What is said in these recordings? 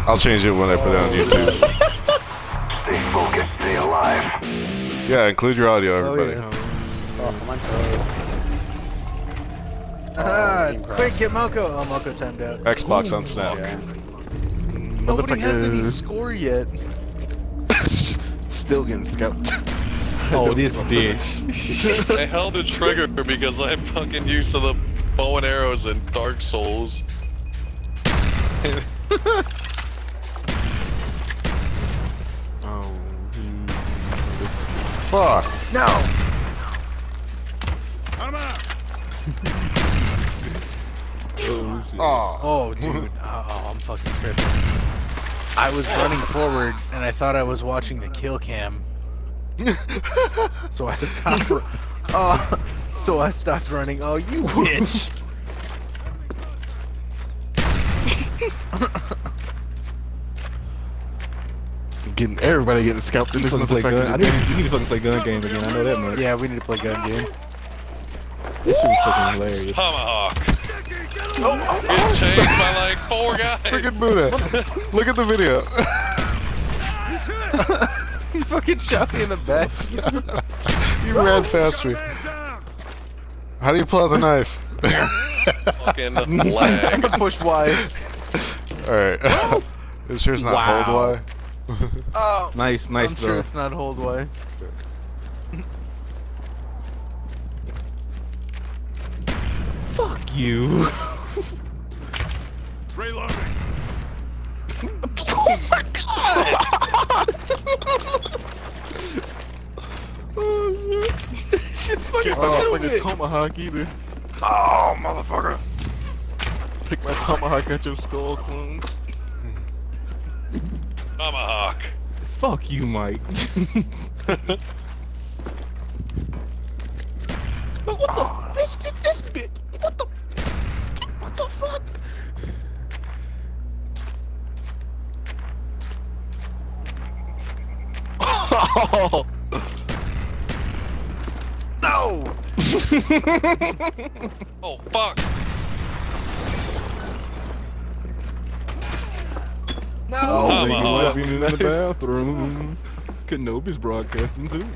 I'll change it when I put it on YouTube. Stay focused, stay alive. Yeah, include your audio, everybody. Oh, yes. Oh, come on, Quick, get Moko. Oh, Moko timed out. Xbox on Snap. Yeah. Nobody has any Motherfucker. score yet. Still getting scalped. Oh, this bitch. I held the trigger because I'm fucking used to the bow and arrows in Dark Souls. Oh. Fuck. No! Oh, shit. Oh. Oh, dude. Oh, I'm fucking tripping. I was running forward, and I thought I was watching the kill cam. So I stopped. So I stopped running. Oh, you bitch! Everybody getting scalped in this Fucking play gun. motherfucker. You need to fucking play gun games again. I know that much. Yeah, we need to play gun game. This shit was fucking hilarious. Tomahawk. Getting chased by like 4 guys. Freaking Buddha. Look at the video. He fucking shot me in the back. You ran past me. How do you pull out the knife? Fucking lag. Push Y. Alright. This sure's not Wow. hold Y. Oh, Nice I'm throw. sure it's not hold Y. Fuck you. Shit's fucking like a tomahawk either. Oh, motherfucker. Pick my tomahawk at your skull, clone. Tomahawk. Fuck you, Mike. What the bitch did this bitch? What the fuck? Oh! No! Oh, fuck. No! Oh, nigga, Tomahawk. left him in the bathroom. Kenobi's broadcasting too.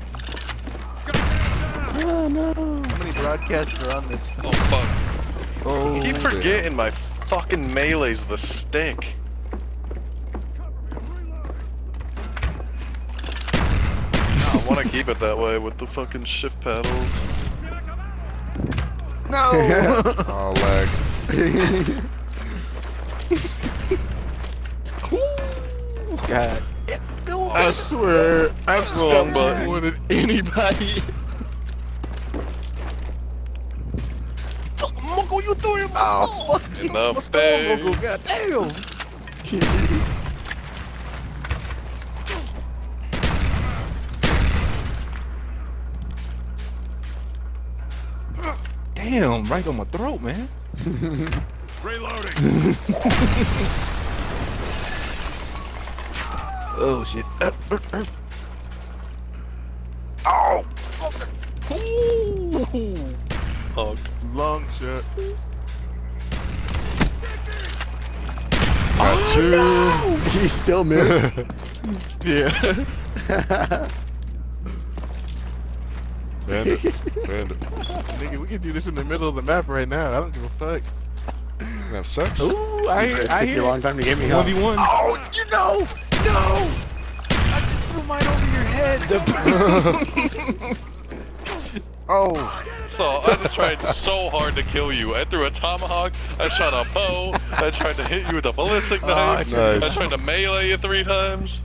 How many broadcasts are on this? Oh, fuck. Oh, I keep forgetting my fucking melee's the stick. I want to keep it that way with the fucking shift paddles. No! Oh, lag. God. I swear, I've scalped button. you more than anybody. Moko, you threw him out! Oh, fuck you! Enough What's going on, space. Moko? Goddamn! Damn, right on my throat, man. Oh shit. Oh! Ooh. Hug. Long shot. Got you. He still missed. Yeah. Bandit. Bandit. Nigga, we can do this in the middle of the map right now. I don't give a fuck. You have sex? Ooh, I Took you a hear long time to get me up. 1v1. Oh, you know! No! I just threw mine over your head! Oh. So I just tried so hard to kill you. I threw a tomahawk, I shot a bow, I tried to hit you with a ballistic knife, nice. I tried to melee you 3 times.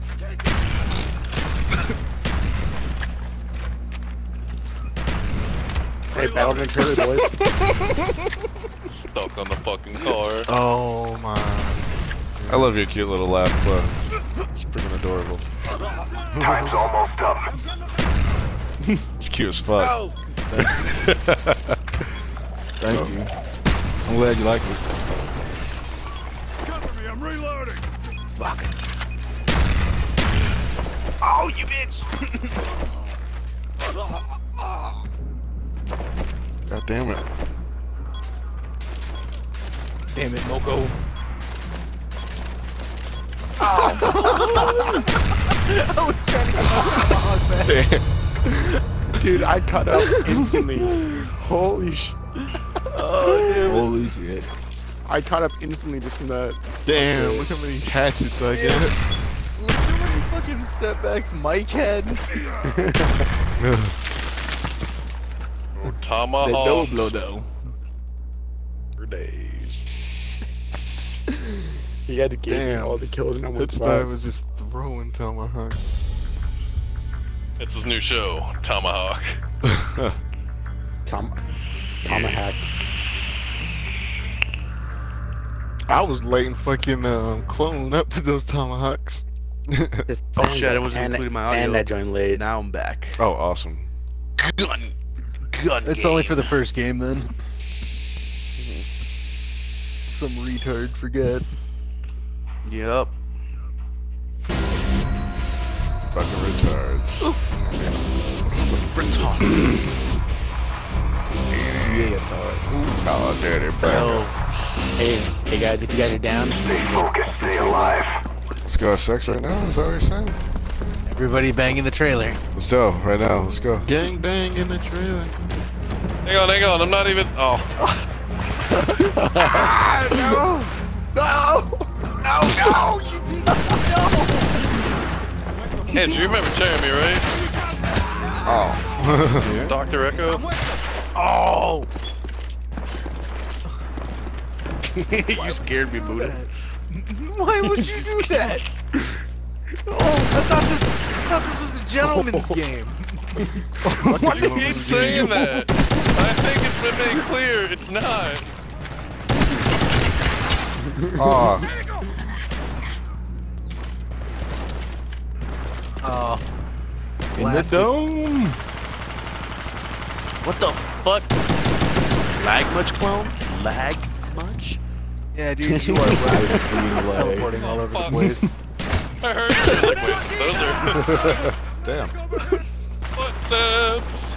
Hey, Battleman trailer, boys. Stuck on the fucking car. Oh my. I love your cute little laugh, it's freaking adorable. Time's almost up. It's cute as fuck. No! Thank you. I'm glad you like it. Cover me, I'm reloading. Fuck. Oh, you bitch! God damn it. Damn it, Moko. Oh, Dude, I cut up instantly. Holy sh! Holy shit. I caught up instantly just from that. Damn, look how many hatchets I get. Look how many fucking setbacks Mike had. Oh, The tomahawks double though. for days. He had to give me Damn. all the kills in that one That spot. guy was just throwing tomahawk. It's his new show, Tomahawk. Tomahawked. I was letting fucking clone up with those tomahawks. Oh shit, I wasn't including my audio. And I joined late. Now I'm back. Oh, awesome. Gun It's only for the first game then. Some retard forget. Yep. Fucking retards. Call of Duty, bro. Hey guys, if you guys are down, Stay focused, stay alive. Let's go have sex right now. Is that what you're saying? Everybody banging the trailer. Let's go right now. Let's go. Gang bang in the trailer. Hang on, I'm not even. Oh. Andrew, you remember Jeremy, right? Oh. Dr. Echo? Oh! You scared me, Buddha. Why would you do that? Oh, I thought this was a gentleman's game. Why do you keep saying that? I think it's been made clear it's not. Oh. Oh. In the dome. What the fuck? Lag much, clone? Lag much? Yeah, dude, you are right. Teleporting all over the Fuck. place. I heard it. Wait, those are Damn. footsteps.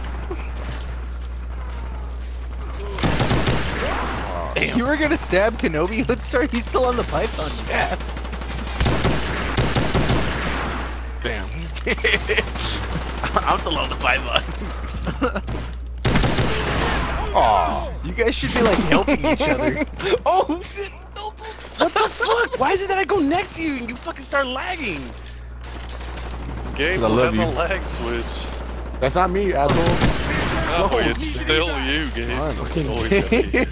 You were gonna stab Kenobi Hoodstar? He's still on the python, you ass. Damn. I'm still on the python. Oh. You guys should be like helping each other. Oh shit! No, what the fuck? Why is it that I go next to you and you fucking start lagging? This game I love has a you. lag switch. that's not me, asshole. Oh, it's still you, Gabe. Finally. Always gonna be you.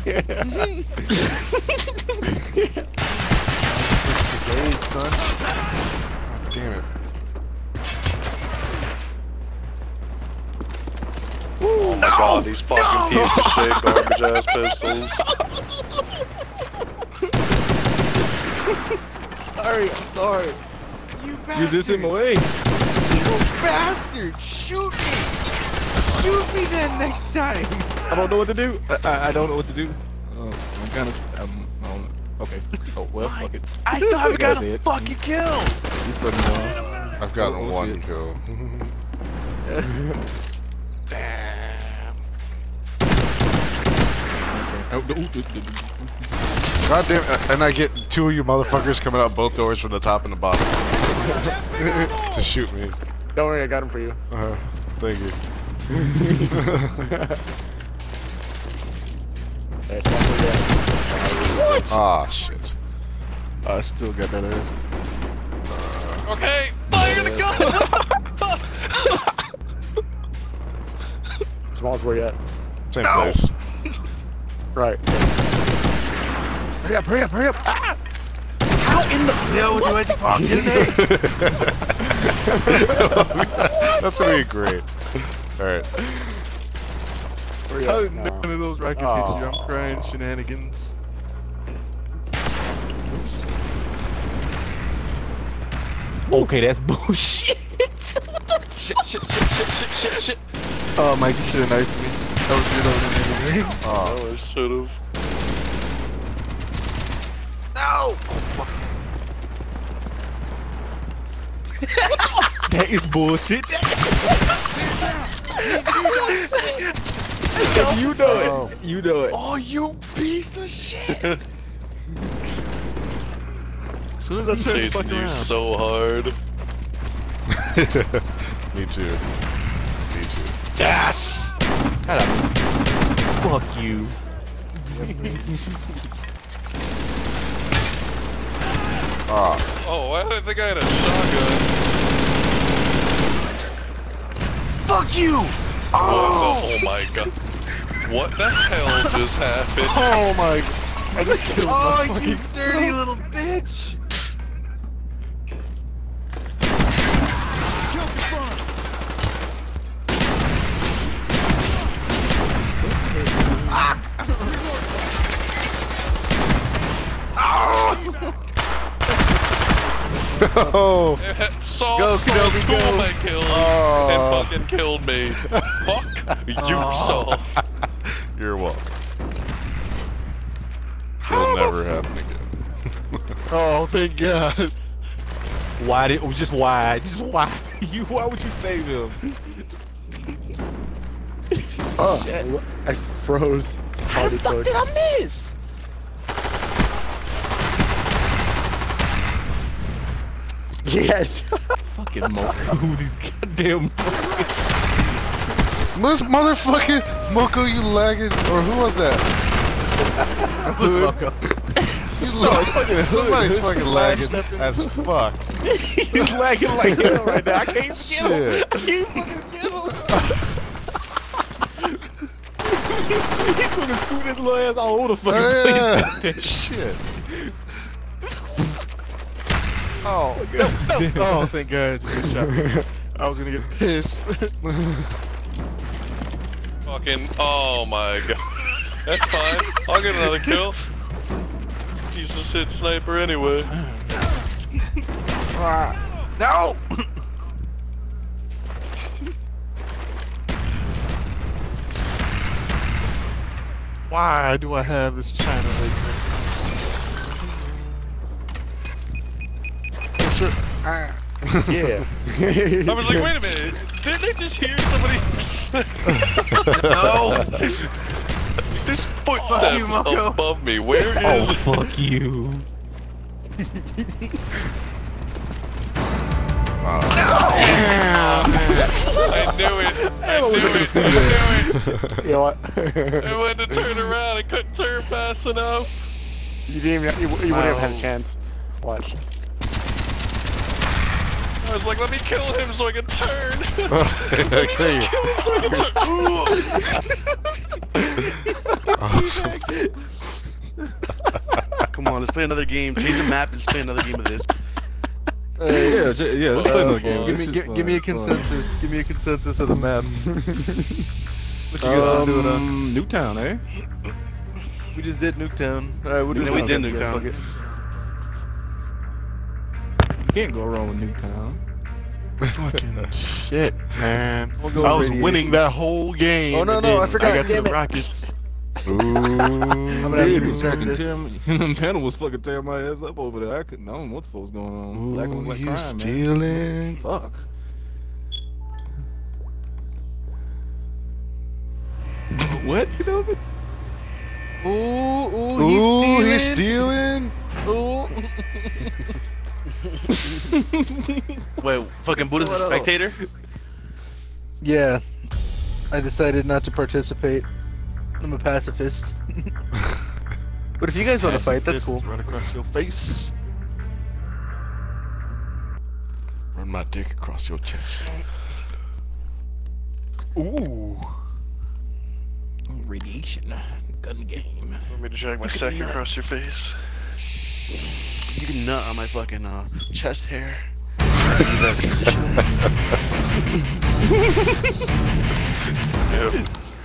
Days, son. Damn it. Oh my god, these fucking piece of shit garbage ass pistols. Sorry, I'm sorry. You bastard. Use this in my way. You bastard! Shoot me! Shoot me then next time! I don't know what to do. I don't know what to do. Oh, I'm kind of. Okay. Oh well, fuck it. I still haven't got That's a it. fucking kill! Just let me know. I've gotten Oh, one shit. kill. Damn. God damn it. And I get two of you motherfuckers coming out both doors from the top and the bottom. To shoot me. Don't worry, I got him for you. Thank you. There's one for you. Ah, shit. I still got that ass. Okay, fire the gun! Smalls, where you at? Same place. Right. Hurry up, hurry up, hurry up! Ah! How in the hell do I fucking That's gonna be great. Alright. Where you How at? did No. none of those rockets hit you? I'm crying shenanigans. Okay, that's bullshit. shit. Oh, Mike, you should have knifed me. That was good over Oh, I should've. No! That is bullshit. You know it. Oh. You know it. Oh, you piece of shit! So soon as I turn the fuck Chasing you around. so hard. Me too. Me too. Yes! God, fuck you. Ah, Oh, I didn't think I had a shotgun. Fuck you! Oh my god. What the hell just happened? Oh my god. I just killed my Oh, you fucking dirty little bitch! oh, Saw Go, stole Kenobi, 2 go. of my kills Oh. and fucking killed me. Fuck you, Saul. you're welcome. It'll never happen again. Oh, thank God. Why did? Just why? Just why? Why would you save him? Oh, I froze. How the fuck did I miss? Yes. Fucking Moko. Goddamn. Motherfucking Moko, you lagging, or who was that? Who's Moko? Somebody's fucking lagging as fuck. He's lagging like hell right now. I can't even get him. Shit. I can't fucking get him. He's gonna scoot his little ass all over the fucking Yeah. place. Shit. Oh, oh, thank God. Good job. I was gonna get pissed. Fucking, oh my god. That's fine. I'll get another kill. Piece of shit sniper anyway. No! Why do I have this China lady? Yeah. I was like, wait a minute. Didn't they just hear somebody? No! There's footsteps you, Moko. above me. Where Oh, is? fuck you. I knew it. I knew it. I knew You know what? it. I went to turn around. I couldn't turn fast enough. You didn't even. You wouldn't have had a chance. Watch. I was like, let me kill him so I can turn. Okay. Awesome. Come on, let's play another game. Change the map and let's play another game of this. Yeah, let's play another game. Give me a consensus. Give me a consensus of the map. What you guys doing on? Nuketown, eh? We just did Nuketown. Alright, we'll do Yeah, we did Nuketown. Nuketown. Fuck it. You can't go wrong with Nuketown. Fucking shit, man. We'll go I was radiation. winning that whole game. Oh, no, and no, I then forgot, I got to damn the it. Rockets. Ooh. I'm gonna have to restart this. Panel was fucking tearing my ass up over there. I couldn't know what the fuck was going on. Black on Ooh, black you crime, stealing? man. Fuck. What? You know? Ooh, Ooh, he's stealing? Ooh. Wait, fucking Buddha's a What else? spectator? Yeah. I decided not to participate. I'm a pacifist. But if you guys want to fight, that's cool. Right across your face. Run my dick across your chest. Ooh. Radiation gun game. Want me to drag my sack across your face? You can nut on my fucking chest hair. Yep.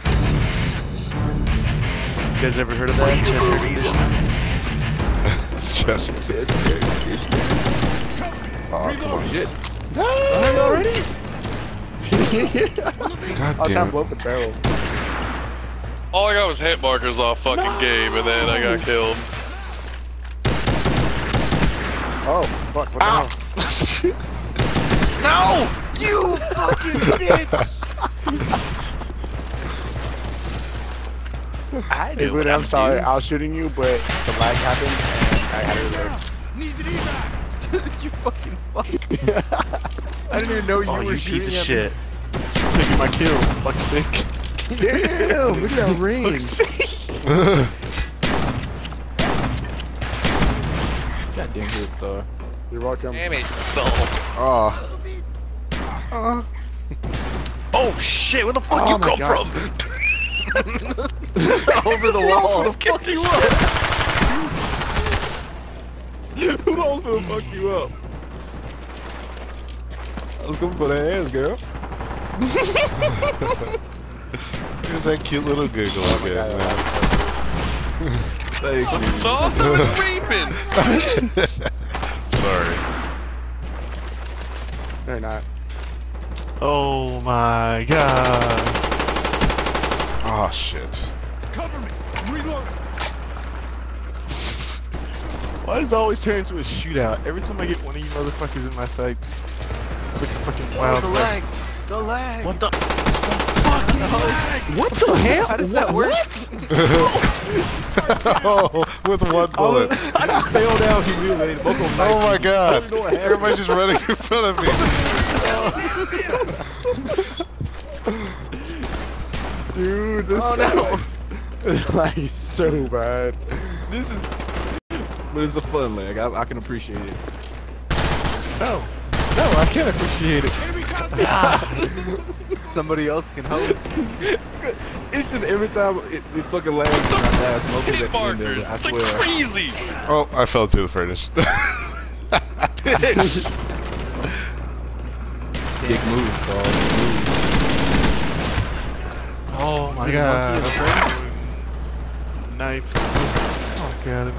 You guys ever heard of that? Chest hair conditioner? Chest. Oh, come on. Shit. Already? God I was damn trying to it. blow up the barrel. All I got was hit markers off fucking game, and then I got killed. Oh, fuck, what the hell? No! You fucking bitch! I Hey, do. Buddha, I'm sorry. I was shooting you, but the lag happened and I had to reload. Needs an evac! You fucking fuck. I didn't even know you Oh, were you piece of shooting at me. shit. Taking my kill, fuck stick. Damn, look at that range. Goddamn hit star. You're welcome. Damn it, so. Oh. Oh shit, where the fuck Oh you my come God. from? Over the wall. Who's fuck you up? Who knows gonna fuck you up? I was coming for that ass, girl. Here's that cute little giggle again, man. Thank you. Soft? I was raping. Sorry. They're not. Oh my god. Oh shit. Why does it always turn into a shootout? Every time I get one of you motherfuckers in my sights, it's like a fucking wild The west. lag. The lag. What the? What the hell? How does that work? Oh, with one bullet. I just fell down humiliated. Both of them Oh my god. know what happened. Everybody's just running in front of me. Dude, this sucks. It's like so bad. This is, but it's a fun lag. I can appreciate it. No, I can't appreciate it. Somebody else can host. It's just every time it fucking lags and I die, smoke Hit at the end of markers. it. I It's like swear. crazy. Oh, I fell through the furnace. Big move, dog. Big move. Oh my god. Knife. Oh god.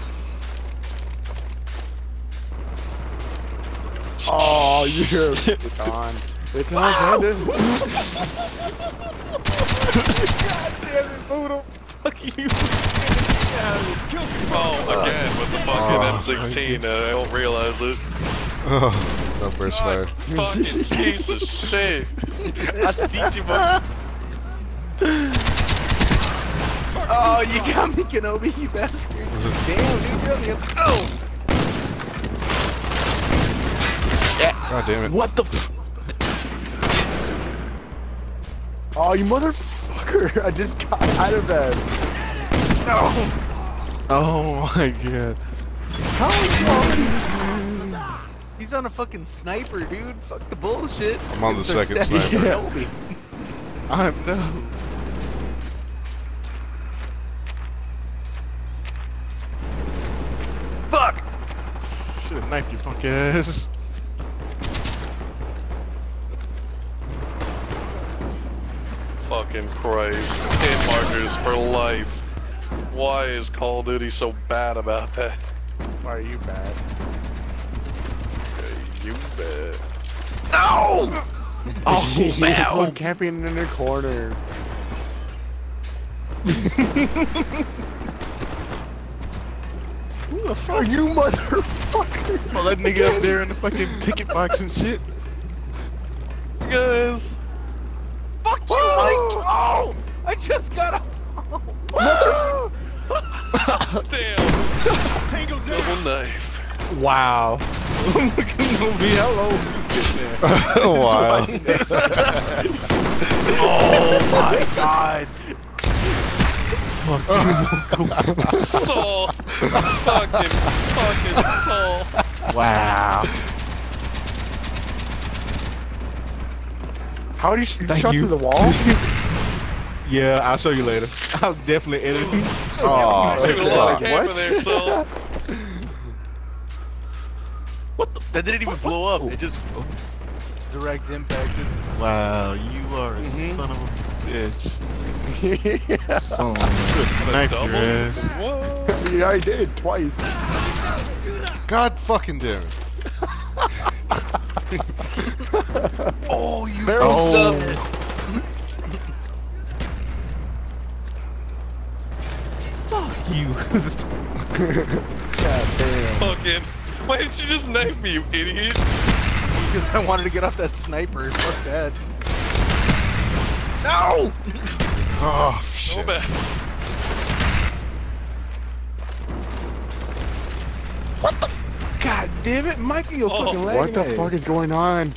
Oh, you're. It's on. It's on, Brandon. Damn it, Poodle. Fuck you. Oh, again with the fucking M16. I don't realize it. Oh, no burst fire. Fucking piece of shit. I see you, man. Oh, you got me, Kenobi, you bastard. Damn, dude, really? Oh! God damn it. What the f? Oh, you motherfucker. I just got out of that. No! Oh my god. How is he already? He's on a fucking sniper, dude. Fuck the bullshit. I'm on the Start second stabbing sniper. Kenobi. I'm no. Fuck! Should've knifed you, punk ass. Fucking Christ. Hit markers for life. Why is Call of Duty so bad about that? Why are you bad? You bet. No! Oh, He's wow. one camping in the corner. Who the fuck? Are you motherfucker? Oh, that nigga up there in the fucking ticket box and shit. Guys. Fuck you, Mike! Oh! I just got a. Damn. Double knife. Wow. Look at Nobi, how low is you sitting there? Wow. Oh my god! Saul. Fucking Saul. Wow. How did you Thank shot you. through the wall? Yeah, I'll show you later. I'll definitely edit it. Oh, Took a lot of What? camera there, Saul. What the? That didn't even blow up. It just. Direct impacted. Wow, you are a son of a bitch. Yeah. Son of a knife your Double? ass. What? Yeah, I did twice. God fucking damn it. Oh, you Barrel oh. You. God damn. Fucking. Why didn't you just knife me, you idiot? Because I wanted to get off that sniper. Fuck that. No! Oh, So shit. bad. God damn it, Mikey, you're fucking lagging. What the fuck is going on?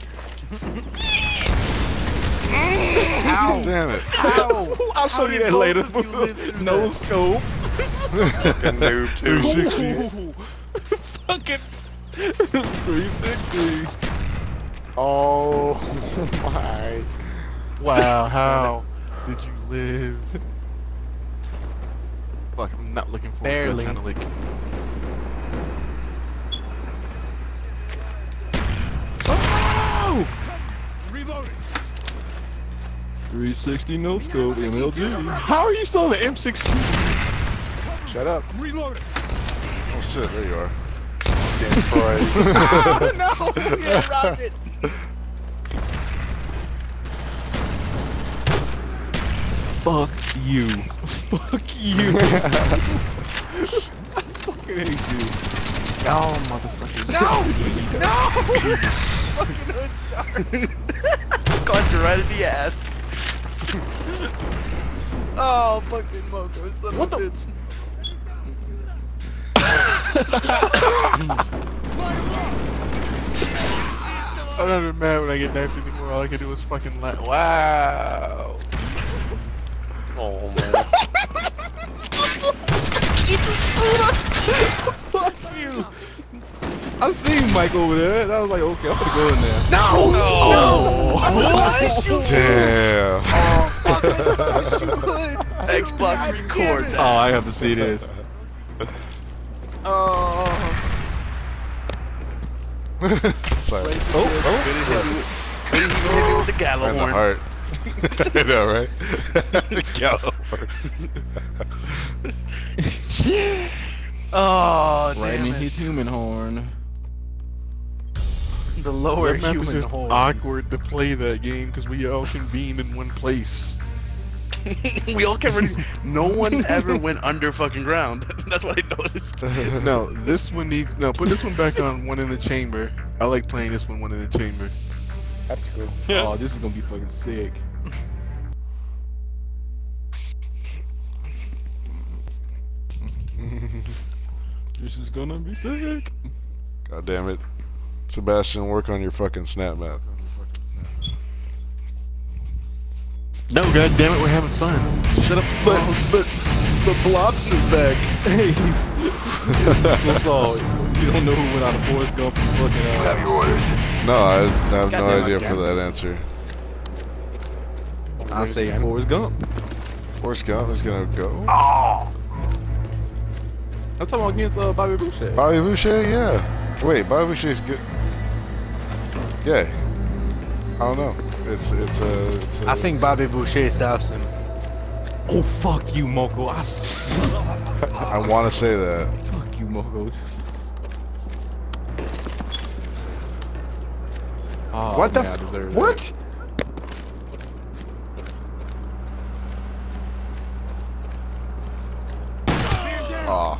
Ow. Damn it. Ow! I'll show you that later. No scope. Fucking noob too. 360. Fucking 360. Oh my. Wow, how did you live? Fuck, I'm not looking for Barely. kind of like. Oh! Reloading. 360 no scope, MLG. How are you still on the M16? Shut up. Reloading. Oh shit, there you are. Damn Christ. No! Yeah, robbed it! Fuck you. Fuck you. I fucking hate you. Oh, motherfucker. No! Fucking hood shot. Caught you right in the ass. Oh, fucking Moko, son What of a the- bitch. I'm not even mad when I get knifed anymore. All I can do is fucking laugh. Wow. Oh man. Fuck you. I seen Mike over there, and I was like, okay, I'm gonna go in there. No! Damn. Xbox record Oh, that. I have to see this. Oh. Sorry. Couldn't even hit me with the Right gallows in the horn. heart. I know, right? Gallopher. Oh, Right damn in it. his human horn. The lower That map is human just hole. awkward to play that game because we all convened in one place. We all kept running. No one ever went under fucking ground. That's what I noticed. No, this one needs. No, put this one back on one in the chamber. I like playing this one in the chamber. That's cool. Yeah. Oh, this is gonna be fucking sick. This is gonna be sick. God damn it. Sebastian, work on your fucking snap map. No, god damn it, we're having fun. Shut up, but Blops is back. Hey, that's all. You don't know who went out of Forrest Gump and fucking Have your orders. No, I have no Goddamn idea scam. for that answer. I say Forrest Gump. Forrest Gump is gonna go. I'm talking about against Bobby Boucher. Bobby Boucher, yeah. Wait, Bobby Boucher's good. Yeah. I don't know. It's a. I think Bobby Boucher stops him. Oh fuck you, Moko. I want to say that. Fuck you, Moko. Oh, What the man, I f- deserve What? Oh,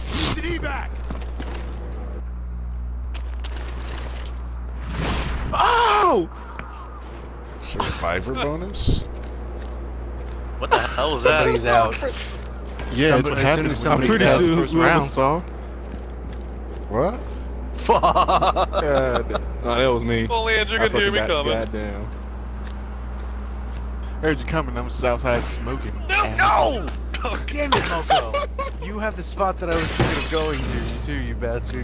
that. Oh! survivor bonus? What the hell is that? Somebody's out. Yeah, Somebody- it's as soon happened. as I'm somebody's pretty out sure the first whoever round. saw. What? Fuck. God. No, that was me. Only Andrew I could hear fucking me got coming. goddamn. Heard you coming. I'm Southside smoking. No! Damn it, Moko. You have the spot that I was thinking of going to, too, you bastard.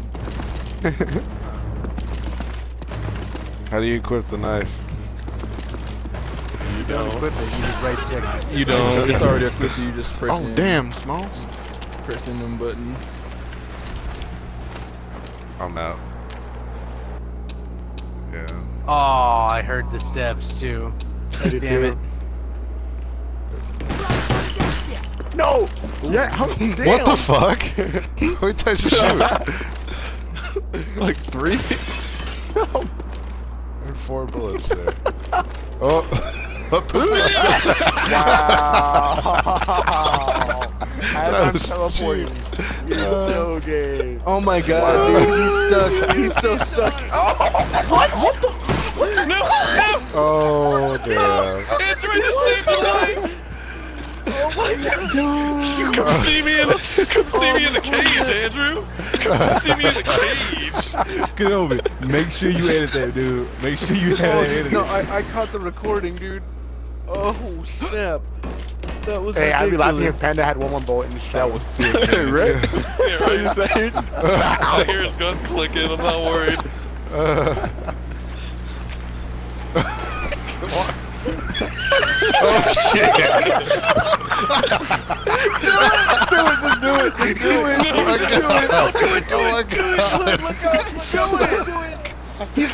How do you equip the knife? You Don't don't. equip it, you just right check. You don't. It's already equipped. You just press Oh, in. damn, Smalls. Pressing them buttons. I'm out. Yeah. Oh, I heard the steps, too. I did Damn too. it. No! Yeah, how, damn! What the fuck? Who did you shoot? Like 3? There were 4 bullets there. Oh, what the fuck? Wow! As That I'm was teleporting. You're so gay. Oh my god, Wow. dude, he's stuck. He's so stuck. Oh, what? No! Oh, damn. Andrew, I just saved your life! Come see me in the cage, Andrew. Come see me in the cage. Kenobi, make sure you edit that, dude. Make sure you edit No, it. I caught the recording, dude. Oh snap! That was Hey, I'd be laughing if ridiculous. Panda had one more bullet in his shot. That was sick, man. Yeah, Right? right. I hear his gun clicking. I'm not worried. Oh shit! Do it! Do it! Oh my god! Oh my god! Look out! Do it!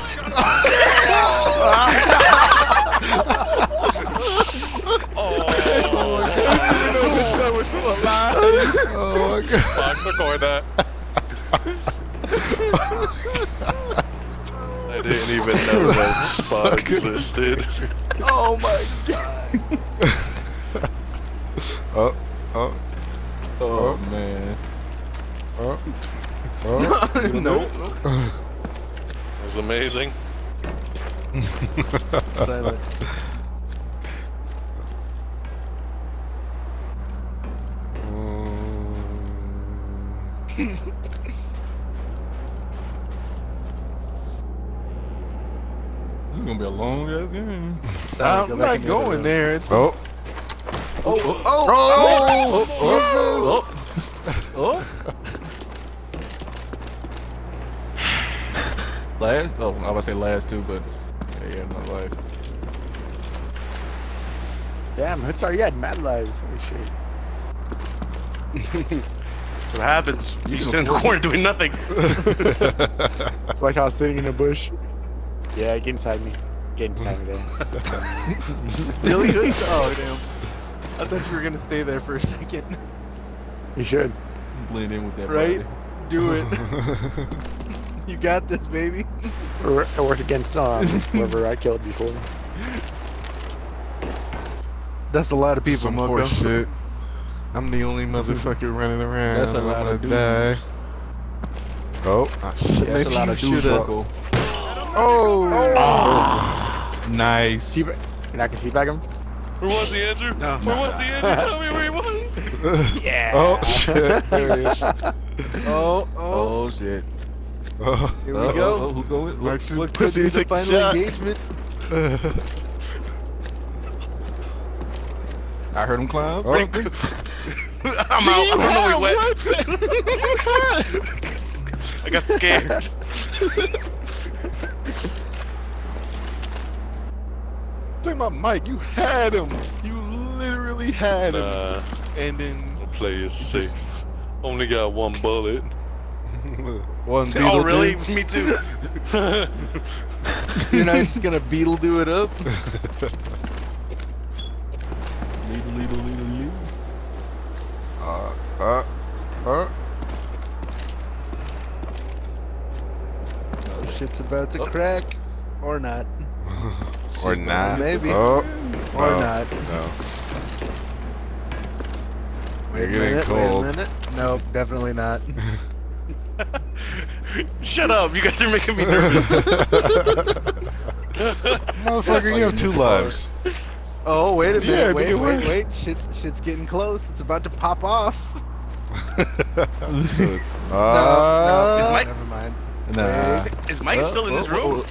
Oh my god! Fuck, record that. I didn't even know that spot existed. Oh my god! Oh, oh, Oh, man. oh, oh. Nope. It was amazing. Silent. This is gonna be a long ass game. I'm not going there. It's Oh. Last? Oh, I was about to say last two, but yeah, not life. Damn, Hoodstar, you had mad lives. Holy shit. What happens? You sit in the corner doing nothing. It's like I was sitting in a bush. Yeah, get inside me. Get inside me there. Really good? Oh damn! I thought you were gonna stay there for a second. You should. Blend in with that Right? body. Do it. You got this, baby. I work against whoever I killed before. That's a lot of people, Some Moko. horse shit. I'm the only motherfucker running around. That's a I'm lot gonna of dudes. die. Oh, ah, shit. That's a lot of dudes. Oh, Nice. And I can teabag him? Where was he, Andrew? Where was he, Andrew? Tell me where he was. Yeah. oh shit! There he is. Oh, oh. Oh shit. Oh. Here we go. Oh, who's going? Max What? What could pussy, be the take the final shot. engagement? I heard him climb. Oh. I'm out. I'm really wet. I got scared. Take my mic. You had him. You literally had him. And then The play is safe. Only got one bullet. one. Oh, really? Me too. You're not just gonna beetle do it up? Lead. Oh Shit's about to crack. Or not. or not. Maybe. Oh. Or no. not. No. Wait You're a getting minute, cold. wait a minute. Nope, definitely not. Shut up. You guys are making me nervous. Motherfucker, you have 2 lives. Oh, wait a minute. Yeah, wait. nigga, wait. Shit's getting close. It's about to pop off. Is No, Mike- never mind. Nah. Is Mike still in this room?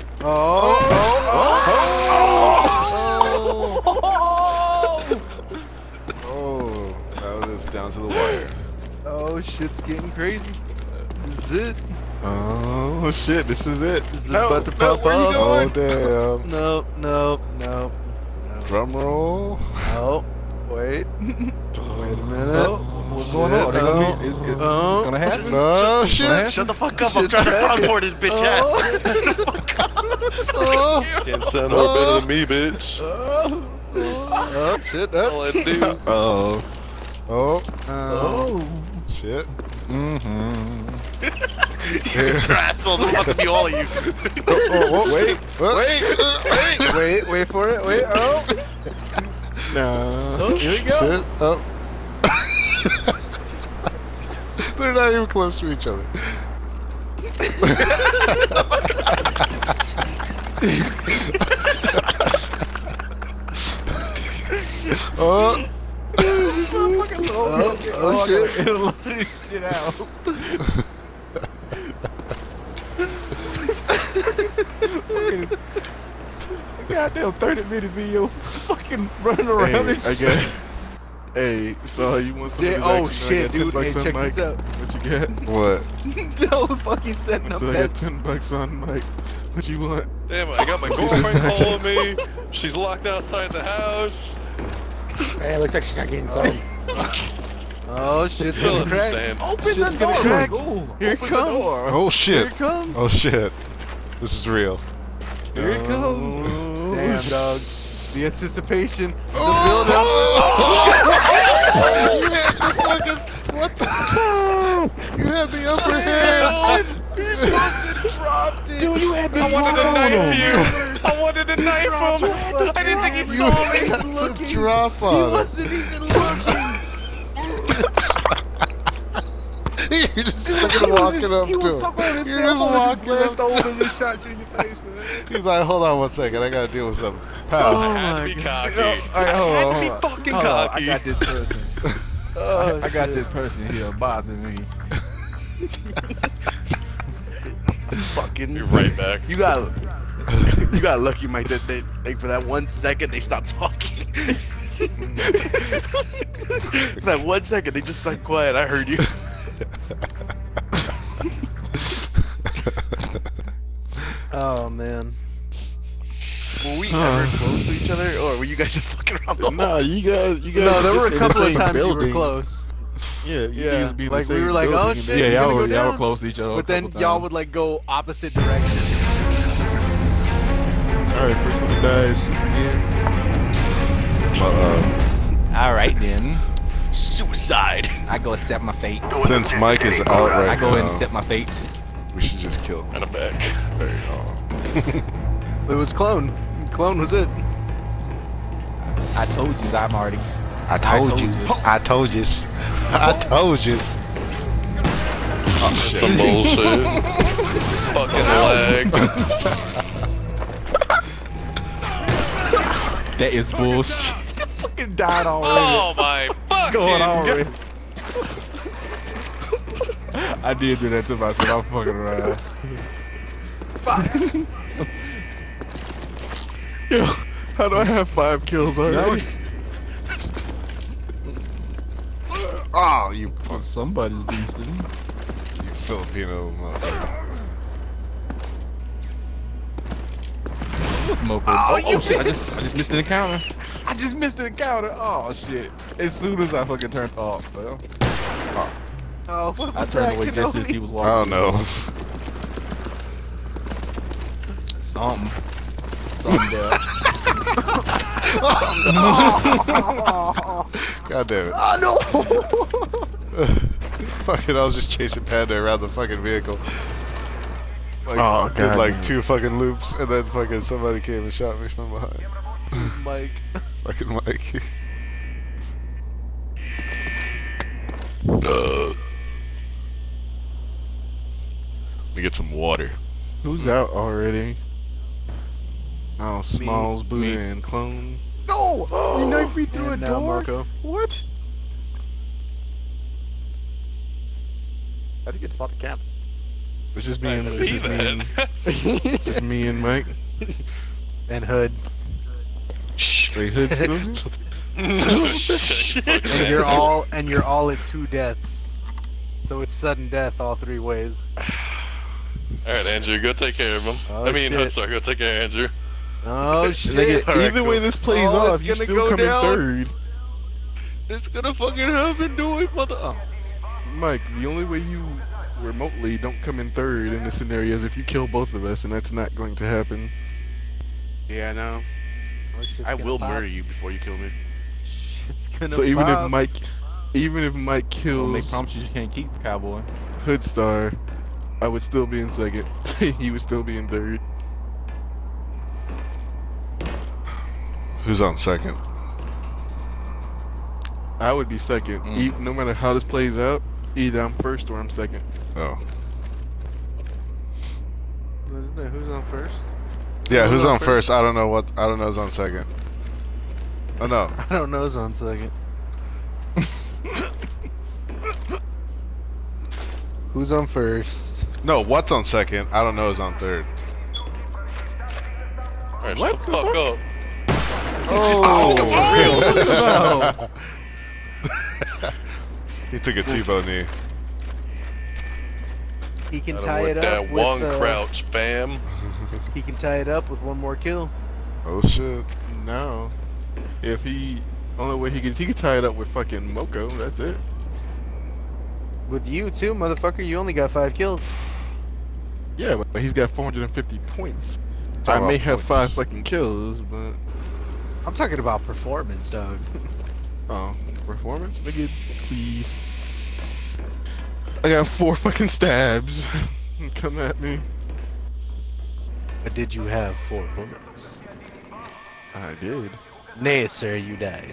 Oh, that was down to the wire. Oh, shit's getting crazy. This is it. Oh shit, this is it. This is about to pop where you off. going? Oh damn. No. Drum roll. Oh, wait. Wait a minute. What's going on? Are they gonna be, it's gonna happen? Oh shit. Shut the fuck up. I'm trying to soundboard this bitch out. Shut the fuck up. Oh, Can't sound no better than me, bitch. oh shit. All I do. Oh. Oh. Oh. Shit. Mm-hmm. You're assholes. I'm about to be all of you. Oh, wait. Wait for it. Wait. Oh. No. Here we go. Shit. Oh. They're not even close to each other. Oh. shit. It'll load this shit out. Fucking goddamn 30-minute video. Fucking running around and shit. Hey, so you want some Yeah, of oh this action? shit, I got dude. 10 Hey, bucks check on this Mike. out. What you get? What? No fucking setting up So I got bets. 10 bucks on Mike. What you want? Damn, I got my girlfriend calling me. She's locked outside the house. Hey, it looks like she's not getting inside. Oh shit, Still it's crack. understand. Open the door. Crack. Here it comes. Oh Here shit. it comes. Oh shit. This is real. Here it comes. Damn, dog. The anticipation. The Oh! build up. What the? You had the upper hand. Dude, you had the I wanted to knife you. I wanted to knife him. I didn't think he You saw me. had the drop on him. wasn't even looking. You're just fucking walking up He was to him. talking on his You're cell just phone, walking just up burst to over him. and just shot you in your face, man. He's like, hold on 1 second. I gotta deal with something. Oh, Pow. I had to be cocky. I had to be fucking Hold on, cocky. I got this person. I got this person here bothering me. Fucking. You're right back. You got lucky, Mike. That they like for that 1 second they stopped talking. For that 1 second they just like quiet. I heard you. Oh man. Were we ever close to each other, or were you guys just fucking around the whole Nah, time? you guys. No, there were a in the couple of same times you were building. close. Yeah, you Yeah, guys be in the like, we same were like, oh, building and shit, then- Yeah, you y'all gonna were go y'all down? were close to each other. But then y'all would like go opposite directions. Alright, first one dies. Yeah. Alright then. Suicide. I go accept my fate. Since Mike is out right I go ahead and now, accept my fate. we should just kill him. And I'm back. There you go. It was Clone. Clone was it. I told you I'm already. I told you. I told you. I told you. Some bullshit. It's fucking lag. That is bullshit. Fucking died already. Oh my fucking Going god. already. I did do that to myself. I'm fucking around. Yo, how do I have 5 kills already? Oh, you Somebody's beasting. you Filipino motherfucker. This moped. Oh, shit! I just missed an encounter. I just missed an encounter. Oh shit! As soon as I fucking turned off, bro. Oh, what I was turned that? away just as he was I walking. don't know. Something there. God damn it. Oh no! Fucking, I was just chasing Panda around the fucking vehicle. Like, Oh, did God. like 2 fucking loops, and then fucking somebody came and shot me from behind. Mike. Fucking Mike. Let me get some water. Who's out already? Oh, Smalls, Buddha, Me. and Clone. No! You knifed me through a And now door? Marco. What? That's a good spot to camp. It's just me I and see that. just me and Mike. And Hood. Wait, Hood still here? And you're all at 2 deaths. So it's sudden death all 3 ways. Alright, Andrew, go take care of him. Oh, I mean, shit. Hoodstar, go take care of Andrew. Oh shit! Nigga, Alright, either way cool. this plays Oh, off, it's you gonna still go come in down. third. It's gonna fucking happen, dude, mother. Oh. Mike, the only way you remotely don't come in third in this scenario is if you kill both of us, and that's not going to happen. Yeah, I know. I will murder you before you kill me. It's gonna So even pop. if Mike Don't kills make promises you can't keep, cowboy. Hoodstar, I would still be in second. He would still be in third. Who's on second? I would be second. No matter how this plays out, either I'm first or I'm second. Oh. Isn't it? Who's on first? Yeah, who's on first? I don't know who's on second. Oh no. I don't know who's on second. Who's on first? No, what's on second? I don't know who's on third. Alright, shut the fuck up. Oh, he took a T-bow knee. He can Gotta tie work it that up one with, crouch, fam. He can tie it up with one more kill. Oh shit. No. If he, only way he could tie it up with fucking Moko. That's it. With you too, motherfucker. You only got 5 kills. Yeah, but he's got 450 points. Talk I about may have points. 5 fucking kills, but I'm talking about performance, dog. oh, performance, nigga, please. I got 4 fucking stabs. Come at me. But did you have 4 bullets? I did. Nay, sir, you died.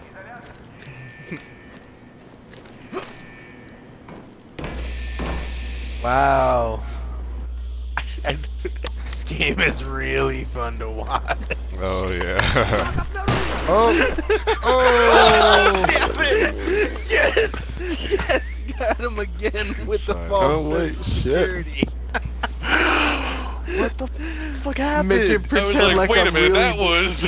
Wow. This game is really fun to watch. Oh yeah. Oh! Oh! Damn it! Yes! Yes! Got him again with the Sorry. false Oh, wait, sense of shit. security. What the fuck happened? Make it I was pretend like, wait I'm a minute, really that was.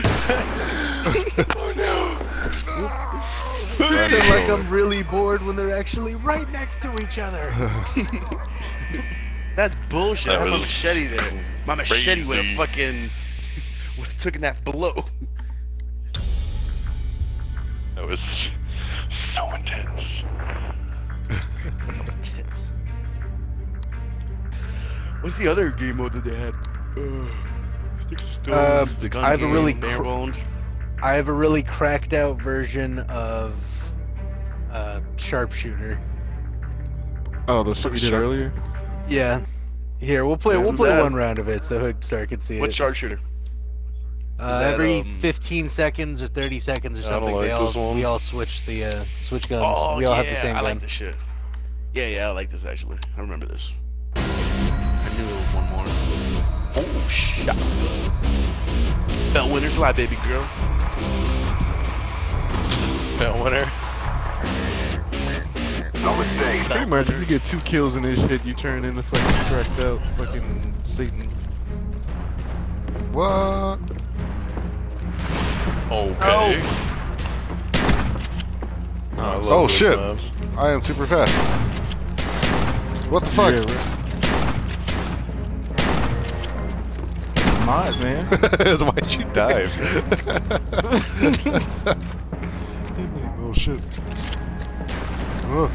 pretend like I'm really bored when they're actually right next to each other. That's bullshit. That I have a was machete there. My machete would crazy. have fucking would have taken that blow. That was so intense. Tits. What's the other game mode that they had? The gun I have a game, really bare bones. I have a really cracked out version of Sharpshooter. Oh, the shit we did earlier? Yeah. Here, we'll play Yeah, we'll do play that. one round of it so Hoodstar can see What's it. sharpshooter? that, Every 15 seconds or 30 seconds or I don't something, like this one. we all switch the switch guns. Oh we all yeah, have the same I gun. like this shit. Yeah, I like this actually. I remember this. I knew there was one more. Oh shit! Belt winner fly, baby girl. Belt winner. No mistakes. Pretty much, if you get 2 kills in this shit, you turn into fucking cracked out fucking Satan. What? Okay. I love Oh this shit! map. I am super fast. What the fuck? Yeah, Mod, man. Why'd you dive? Oh shit. Oh.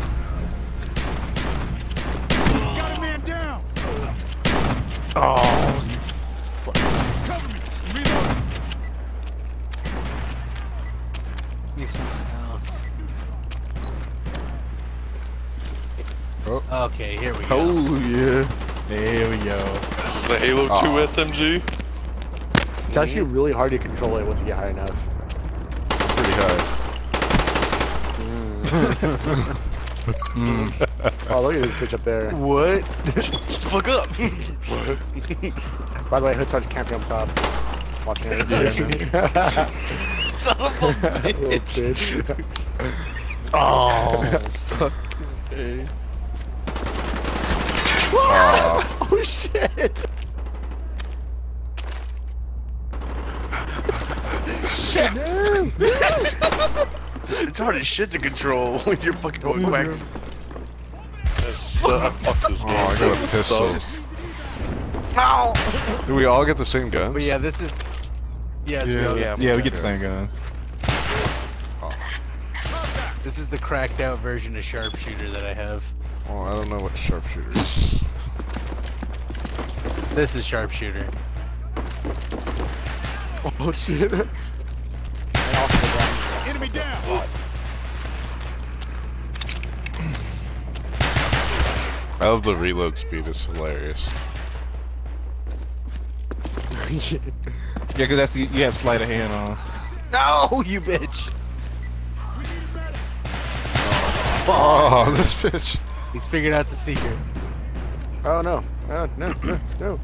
Oh, Need something else. Oh. Okay, here we go. oh yeah. there we go. This is a Halo 2 Aw. SMG. It's actually really hard to control it once you get high enough. Pretty high. Oh, look at this bitch up there. What? Shut the fuck up. By the way, Hoodstar's camping up top. Watching it. Son of a Little bitch. bitch. Oh. Hey. Oh shit! It's hard as shit to control when you're fucking going back. Fuck this game. Oh, I got a This pistol. sucks. Do we all get the same guns? But yeah, this is. Yes, we Yeah. all get Yeah, we get the same guns. This is the cracked out version of Sharpshooter that I have. Oh, I don't know what sharpshooter is. This is Sharpshooter. Oh shit! Enemy down. I love the reload speed. It's hilarious. Yeah, because that's you have sleight of hand on. No, you bitch! Oh, this bitch. He's figured out the secret. Oh no! Oh, no! No! No!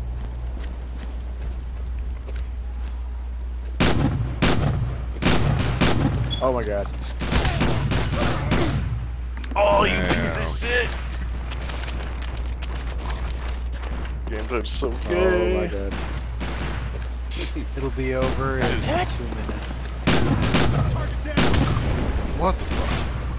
Oh my god! Oh, you Damn. piece of shit! I'm so Oh my gay. god. It'll be over in 2 minutes. What the fuck?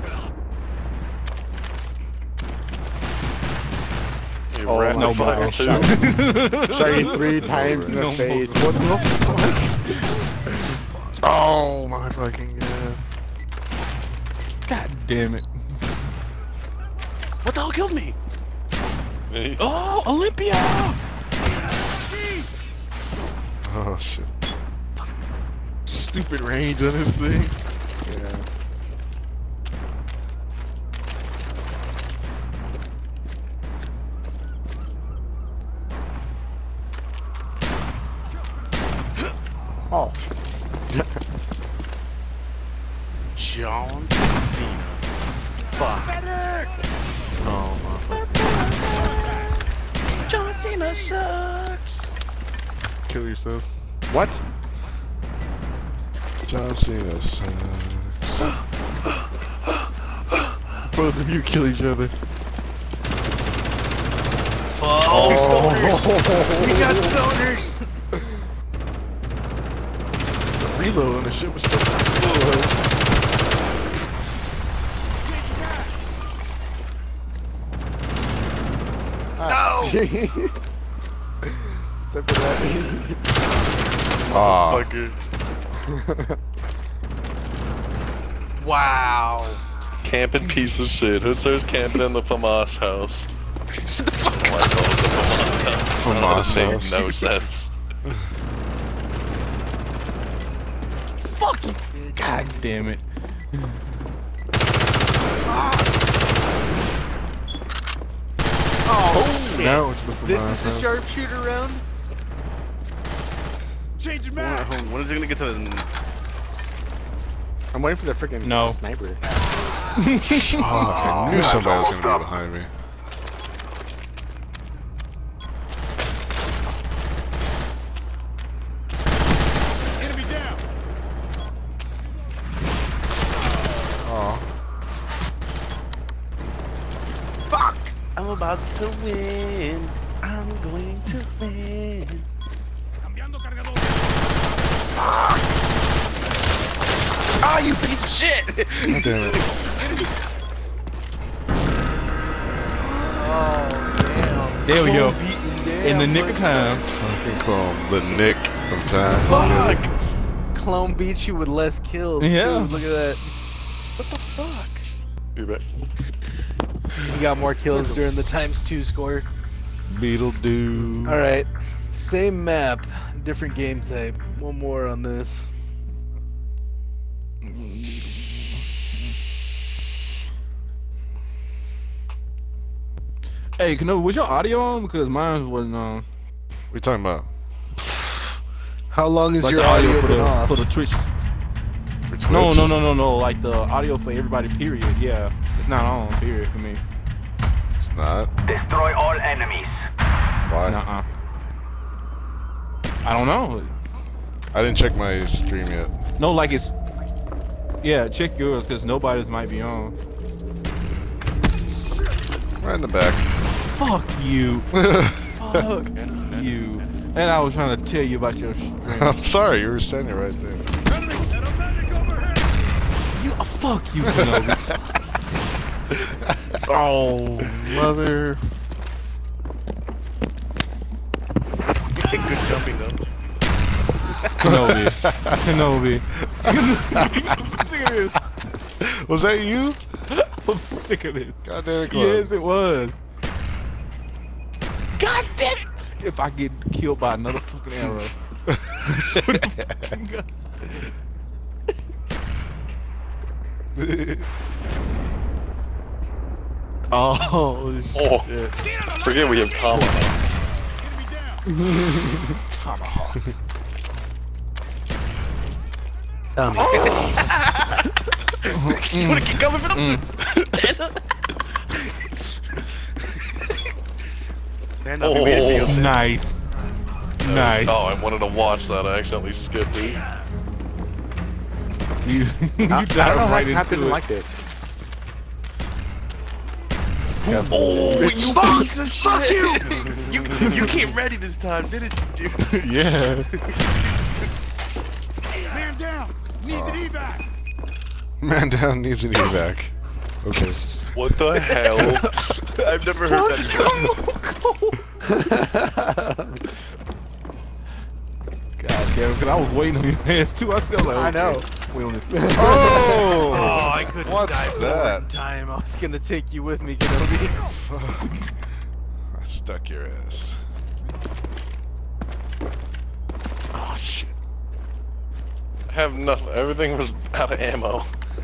You Oh rat my fucker God. too. Shot you 3 times in the No face. What the fuck? Oh my fucking god. God damn it. What the hell killed me? Me. Oh, Olympia! Oh shit. Stupid range on this thing. Yeah. Oh. John Cena. Fuck. Oh my fucking. John Cena sucks. Kill yourself. What? John Cena sucks. Both of you kill each other. Oh. We got stoners! The reload on the shit was so slow. No! Except for that. Ah, Fucker. Wow. Camping piece of shit. Who says camping in the FAMAS house? Shut the fuck up. FAMAS That house. made no sense. Fuck you. God damn it. Oh, Now it's the this FAMAS is the house. sharpshooter round? Changing map. When is it gonna get to the... I'm waiting for the freaking No. sniper. I knew somebody was gonna be behind me. Enemy down. Oh, I'm about to win. I'm going to win. Cambiando cargador. Ah, you piece of shit! god damn it. Oh, damn. There we go. Damn, In the nick of time. Fucking call him the Nick of time. Fuck! Clone beat you with less kills. Yeah. too. Look at that. What the fuck? You bet. He got more kills during the ×2 score. Beetle dude. Alright. Same map, different game type. One more on this. Hey, Kano, was your audio on? Because mine wasn't on. What you talking about? How long is Like your the audio audio for been the off? for the Twitch. For Twitch? No. Like the audio for everybody. Period. Yeah, it's not on. Period for me. It's not. Destroy all enemies. Why? Nuh-uh. I don't know. I didn't check my stream yet. No, like it's. Yeah, check yours because nobody's might be on. Right in the back. Fuck you. Fuck you. And I was trying to tell you about your stream. I'm sorry, you were standing right there. Enemy. Let a medic overhead. Fuck you, Kenobi. Oh, mother. Good jumping though. Kenobi. Kenobi. I'm sick of this. Was that you? I'm sick of this. God damn it, Clark. Yes, it was. God damn it! If I get killed by another fucking arrow. Oh, Oh, shit. forget we have tomahawks. Tomahawk. Tommy. You wanna keep coming for them? Man, no, we made it for you. Nice. Nice. Oh, I wanted to watch that. I accidentally skipped it. You I dive don't know right how into doesn't it. like this. Oh, you piece of shit! You came ready this time, didn't you, dude? Yeah. Man down. Needs an evac. Man down needs an evac. Okay. What the hell? I've never heard that. God damn it, because I was waiting on your hands too. I still like, I know. okay, wait on this. Oh! Oh, I couldn't What's die for that? one time. I was gonna take you with me, Kenobi. I stuck your ass. Oh shit. I have nothing. Everything was out of ammo.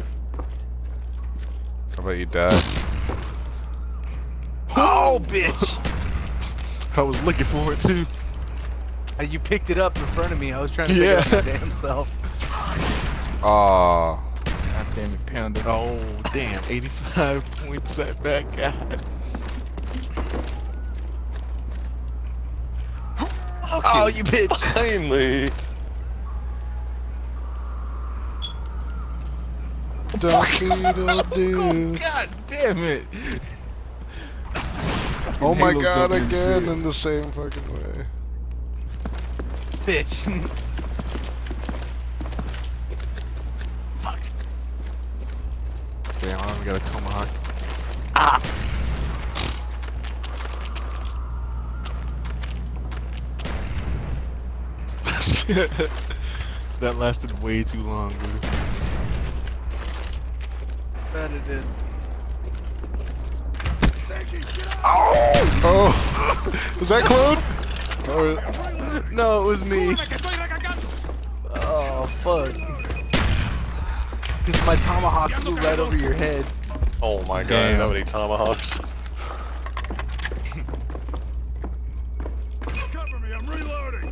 How about you die? Oh, bitch! I was looking for it too. You picked it up in front of me. I was trying to Yeah. pick it up my damn self. Aw. God damn it, Panda. Oh, damn. 85 points set back. God. Oh, you bitch! Finally. Dum-dee-dum-doo. God damn it. Oh my Halo god, jumping again shit. in the same fucking way. Bitch. Damn, I only got a tomahawk. That lasted way too long, dude. Bet it did. Oh! Was that clone? Or, No, it was me. Que estoy recargando. Oh, fuck. Because my tomahawk flew right over your head. Oh my god, Damn. how many tomahawks? Cover me. I'm reloading.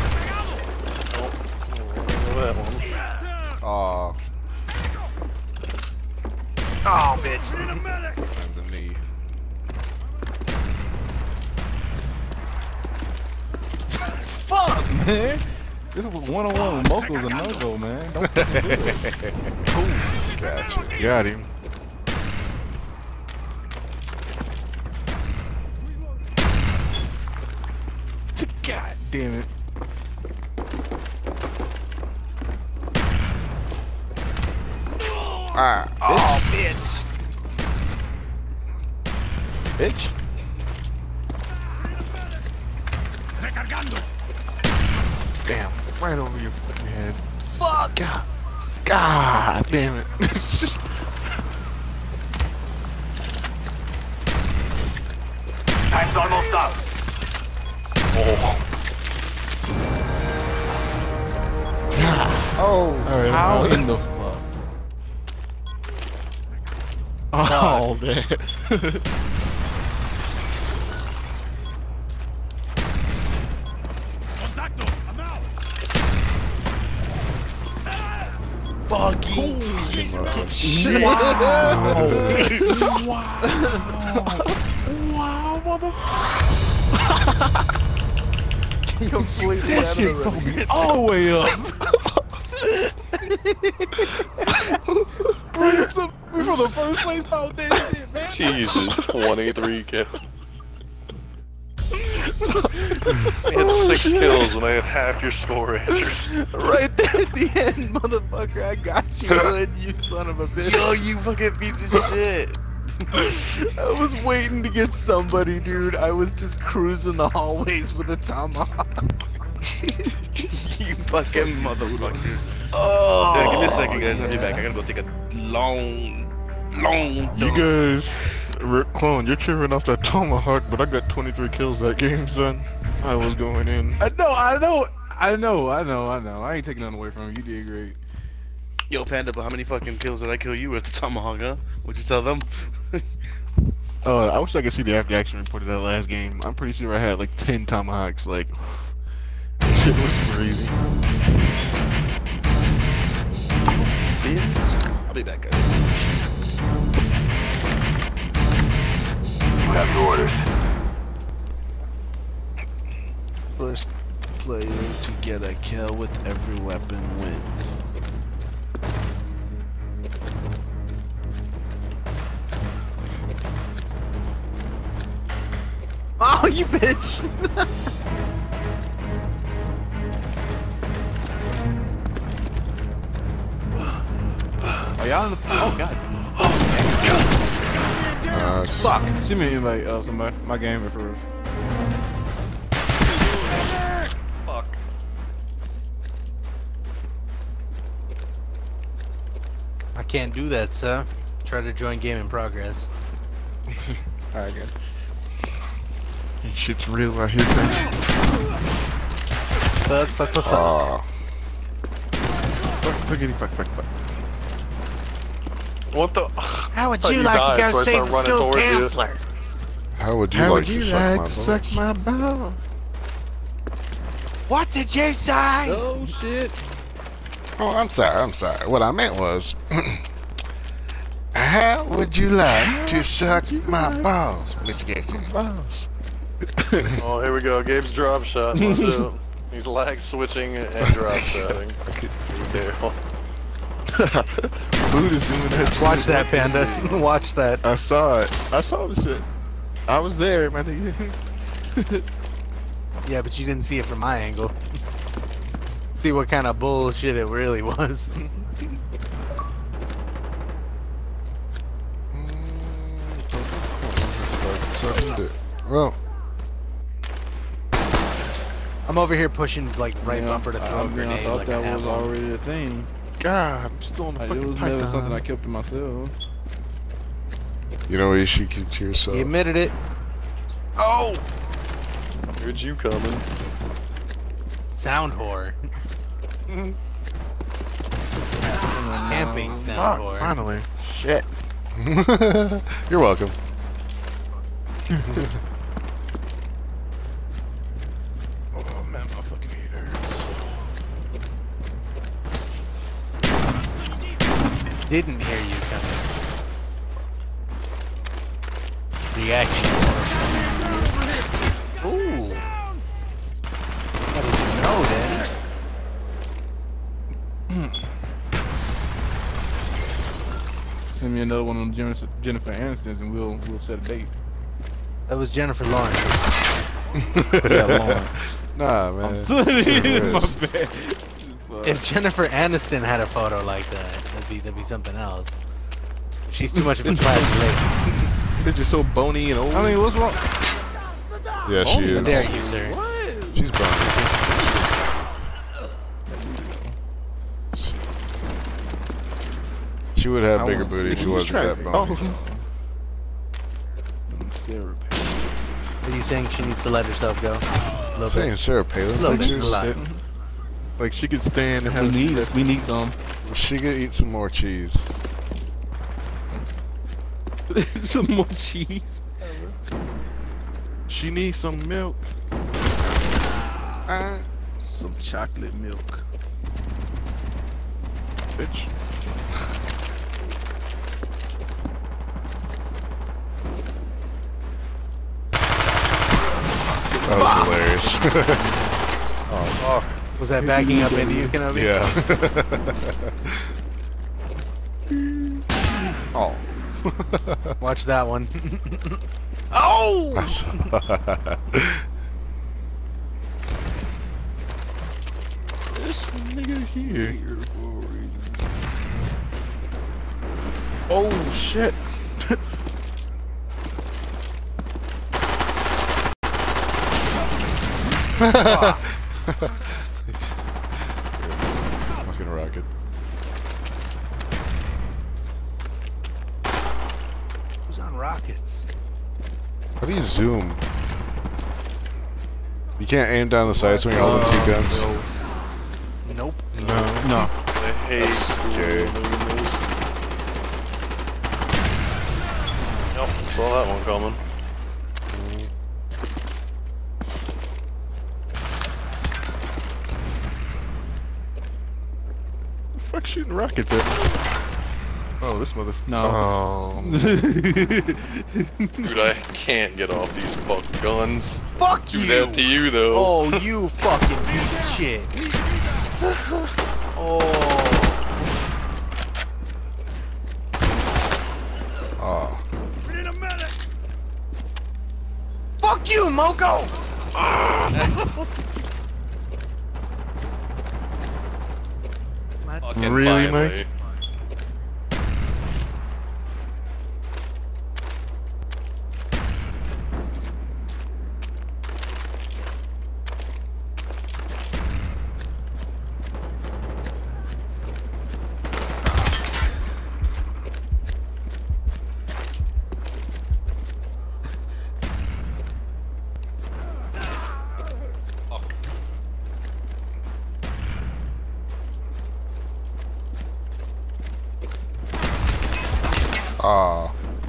Look at that one. aw, Oh, bitch. Need a medic. and the knee. Fuck, man. This was one-on-one with Moko's a no-go, man. Don't fucking do it. Gotcha. Got him. God damn it. Ah. Oh, bitch. Bitch. Recargando. Damn, right over your fucking head. Fuck. God damn it. Time's almost up. Oh! Alright, How in the fuck? oh, man. Contacto. I'm out. Fucking wow, motherfucker. Completely out of the room. All the way up. We from the first place out there, shit, man. Jesus, 23 kills. I had 6 kills and I had half your score, Andrew. Right there at the end, motherfucker. I got you good, you son of a bitch. Yo, you fucking piece of shit. I was waiting to get somebody, dude. I was just cruising the hallways with a tomahawk. You fucking motherfucker. Oh. Dude, give me a second, guys. I'll be back. I gotta go take a long You guys, Clone, you're cheering off that tomahawk, but I got 23 kills that game, son. I was going in. I know. I ain't taking nothing away from you. You did great. Yo, Panda, but how many fucking kills did I kill you with the tomahawk, huh? What'd you tell them? I wish I could see the after action report of that last game. I'm pretty sure I had like 10 tomahawks. Like, shit was crazy. I'll be back, guys. You have your orders. First player to get a kill with every weapon wins. Oh, you bitch! Are y'all in the? Oh god. Fuck. Send me an invite of my gamer for real. Fuck. I can't do that, sir. Try to join game in progress. Alright, good. Shit's real out here, man. Fuck. Fuck. What the? How would Thought you you like died, to so go I see started the running school towards you. counselor? How would you How like would to you suck like to my suck balls? my balls? What did you say? Oh shit. Oh, I'm sorry. What I meant was, how would you like to suck my balls, Mr. Gator? Balls. Oh, here we go. Gabe's drop shot. Watch out. He's lag switching and drop shotting. Be careful. Food is doing that shit. Watch that, Panda. Watch that. I saw it. I saw the shit. I was there, my nigga. Yeah, but you didn't see it from my angle. See what kind of bullshit it really was. Well, I'm over here pushing like right bumper to throw a I grenade thought like that I have was one. already a thing. God, I'm still on the Like, it fucking was never something I python. kept to myself. you know what you should keep to yourself. He admitted it. Oh! Here's you coming. Sound whore. Camping sound whore. Finally. Shit. You're welcome. Oh man, my fucking head hurts. Didn't hear you coming. Reaction. Ooh. How did you know, Daddy? Send me another one of them Jennifer Aniston's and we'll set a date. That was Jennifer Lawrence. Yeah, Lauren. Nah, man. I'm sorry, Jennifer my is. bad. If Jennifer Aniston had a photo like that, that'd be something else. She's too much of a class lady. They're just so bony and old. I mean, what's wrong? Yeah, she How is. dare you, sir? She's bony. She would have I bigger wanna booty if see she wasn't that bony. Sarah Are you saying she needs to let herself go? A little Saying bit. Sarah Palin Little bit. pictures? A lot. Like she could stand and We have need us. We need some. She could eat some more cheese. Some more cheese. She needs some milk. Some chocolate milk. Bitch. That was hilarious. Was that backing up into you, Kenobi? Yeah. Oh. Watch that one. Oh! I saw- This nigga here. Oh shit. Fucking rocket. Who's on rockets? How do you zoom? You can't aim down the sights when you're holding two guns. Nope. No. I hate Okay. Luminous. Nope, saw that one coming. The fuck shooting rockets at me? Oh, this mother. No. Oh. Dude, I can't get off these fuck guns. Fuck Do you! that to you, though. Oh, you fucking piece of shit. Oh. Oh. Fuck you, Moko! Fucking Really, finally. Mike? Aw.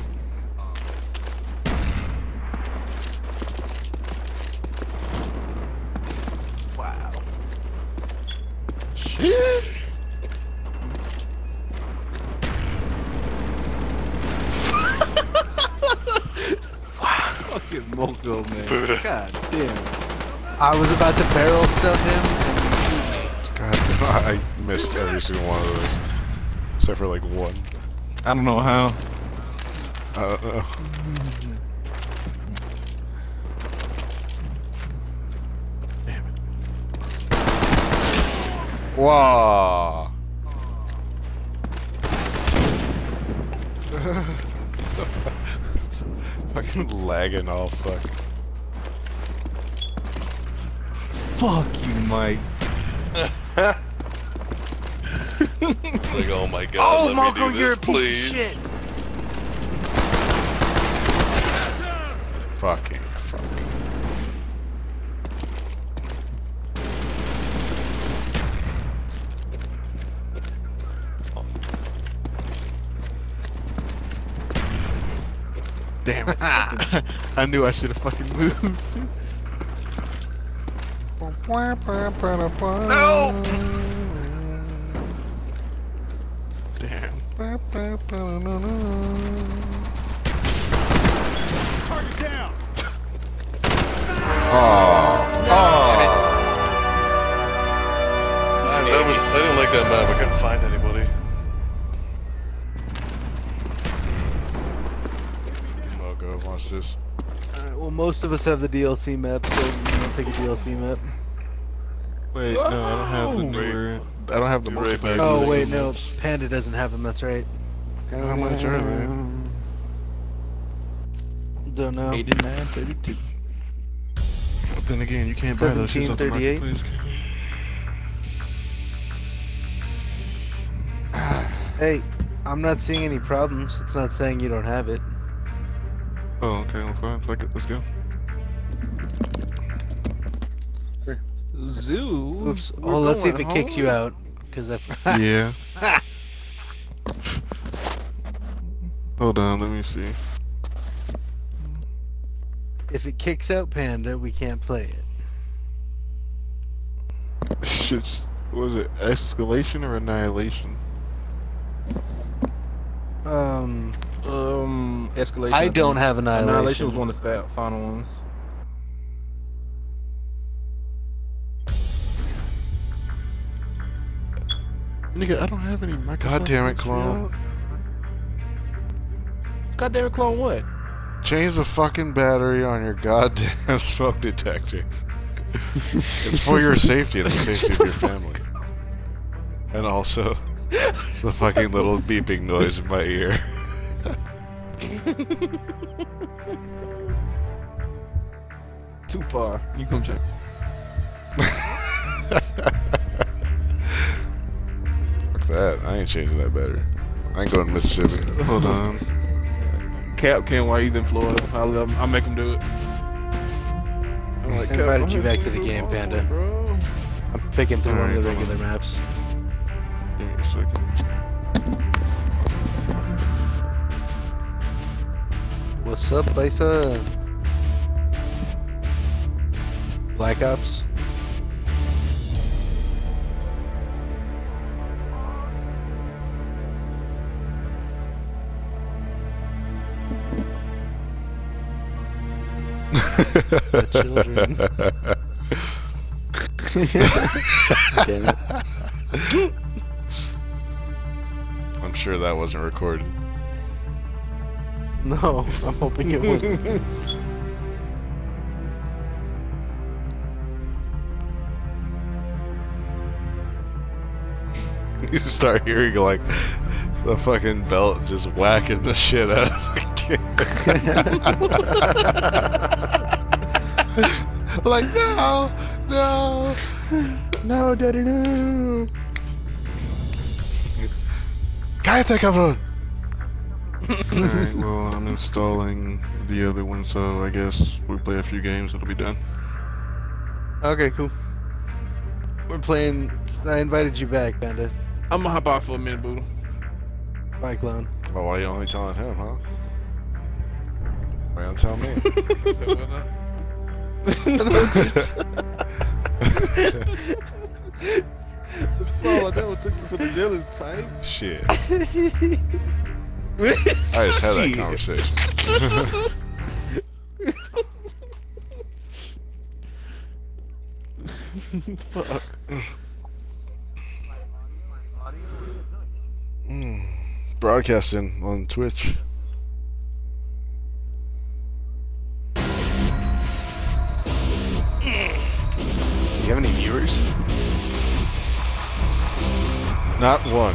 Wow. Shit. Fucking Moko, man. Buddha. God damn. I was about to barrel stuff him. God, I missed every single one of those. Except for like one. I don't know how. I don't know. Damn it. Wow. Fucking lagging all fuck. Fuck you, Mike. It's like, oh my god, Oh, let me Moko, do you're this, a piece please. of shit. Fucking fuck. Damn it. I knew I should have fucking moved. No! Damn. Target down. I didn't like that map. I couldn't find anybody. Moko, watch this. Alright, well, most of us have the DLC map, so you know, pick a DLC map. Wait, no, I don't have the newer. I don't have the Be right multiplayer. back. Oh, DLC wait, no. maps. Panda doesn't have them, that's right. How much are they? Don't know. 89.32. But then again, you can't buy those shits off the 17.38. marketplace. Hey, I'm not seeing any problems. It's not saying you don't have it. Oh, okay, well, fine. Fuck it, let's go. Zoo. Oops. Well, let's see if it kicks you out. Because I. Yeah. Hold on, let me see. If it kicks out Panda, we can't play it. Shit, what was it? Escalation or Annihilation? Escalation. I don't have Annihilation Annihilation. was one of the final ones. Nigga, I don't have any Microsoft. God damn it, Excel. clone. God damn it, clone what? Change the fucking battery on your goddamn smoke detector. It's for your safety and the safety of your family. And also, the fucking little beeping noise in my ear. Too far. You come check. Fuck that. I ain't changing that battery. I ain't going to Mississippi. Hold on. Cap can while he's in Florida. I'll make him do it. I'm like, I invited Cap, you I'm back gonna to the do game, it, Panda. Bro. I'm picking through one of the Alright, regular come on. maps. Give me a second. What's up, Lisa? Black Ops? The children. Damn it. I'm sure that wasn't recorded. No, I'm hoping it wasn't. You start hearing like the fucking belt just whacking the shit out of the kid. Like, no, no. No, daddy, no. Cállate, cabrón. Alright, well, I'm installing the other one, so I guess we play a few games, it'll be done. Okay, cool. We're playing. I invited you back, Bandit. I'm gonna hop off for a minute, boo. Bye, clown. Well, why are you only telling him, huh? Why don't tell me? Well, that would took you for the dealer's type. Shit. I just had that conversation. Fuck. Broadcasting on Twitch. Do you have any viewers? Not one.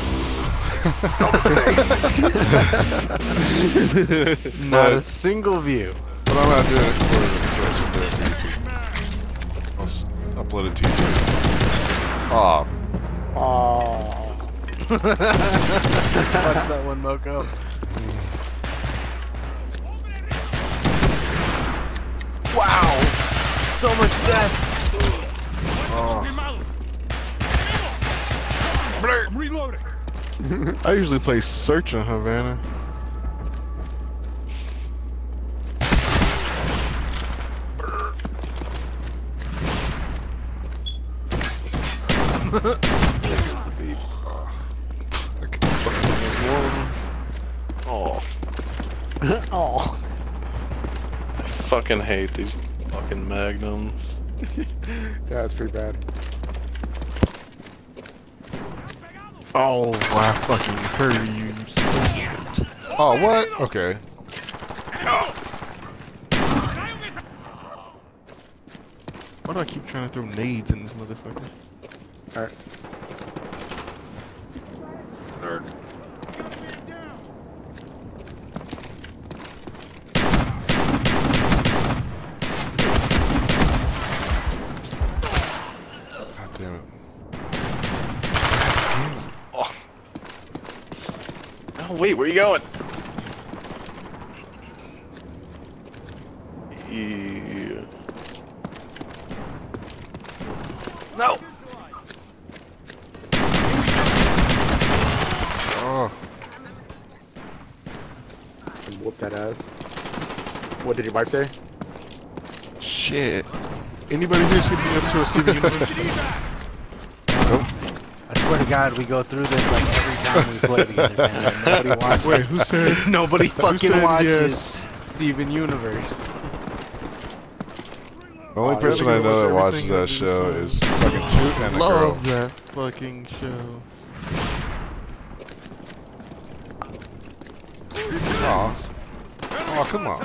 Not a single view. But I'm not doing it for the Twitch. I'm doing it for YouTube. I'll upload it to YouTube. Aw. Oh. Watch that one, Moko. Wow! So much death! Oh. I'm reloading. I usually play Search on Havana. Oh. Oh. I fucking hate these fucking magnums. Yeah, that's pretty bad. Oh, I fucking heard you. Oh, what? Okay. Why do I keep trying to throw nades in this motherfucker? Alright. Nerd. God damn it. Oh. Oh, wait, where you going? Yeah. No! Oh. Whoop that ass. What did your wife say? Shit. Anybody here should be up to a Steven Universe? I swear to God, we go through this like every time we play together, man. Nobody watches. Wait, who said? Nobody fucking said watches yes? Steven Universe. The only person I know that watches that show is fucking Toot and the girl. Love that fucking show. Aw. Oh, come on.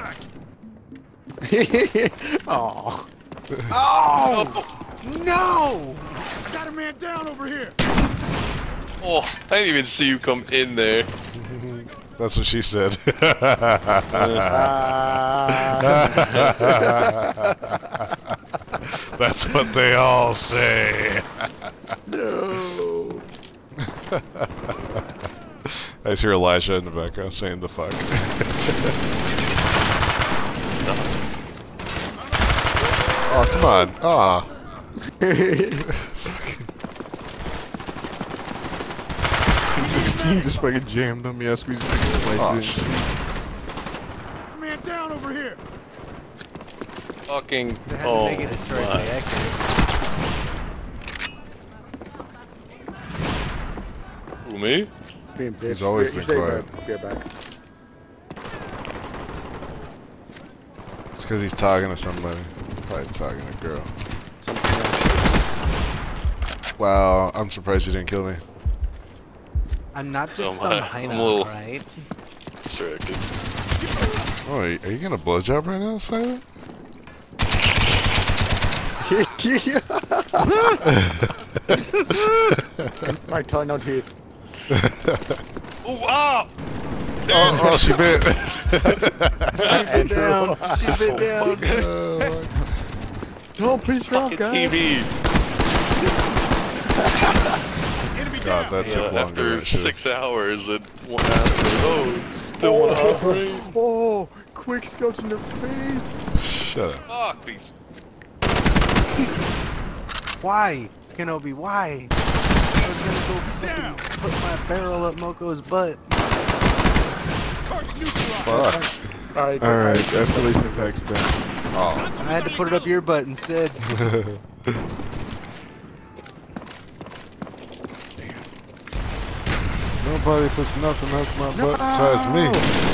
Oh. Oh! No! Got a man down over here. Oh, I didn't even see you come in there. That's what she said. That's what they all say. No. I just hear Elijah in the background saying the fuck. Oh, come on. Aw. You just fucking jammed on me. I squeezed your Oh, in. shit. Man down over here. Fucking. They had to Oh, make it destroyed by my. accident. Who, me? Being bitch. He's always You're been safe, quiet. bud. Be right back. It's because he's talking to somebody. Probably talking to a girl. Something else. Wow, I'm surprised you didn't kill me. I'm not just Oh some my, hideout, I'm a little- right? Distracted. Oh, are you gonna blowjob right now, Silent? My tongue, no teeth. Ooh, ah! Oh, she bit. Andrew. She bit down. Don't piss her off, Fucking guys. TV. Enemy God, down. that took longer After than it should've. 6 hours, and one asshole. Oh, still want to operate. Oh, quick scopes in their face. Shut up. Fuck these. Why? Kenobi, why? I was gonna go Down. put my barrel up Moko's butt. Target neutralized. Fuck. Alright, Alright, escalation pack's down. Oh. I had to put it up your butt instead. Nobody puts nothing up my butt besides me.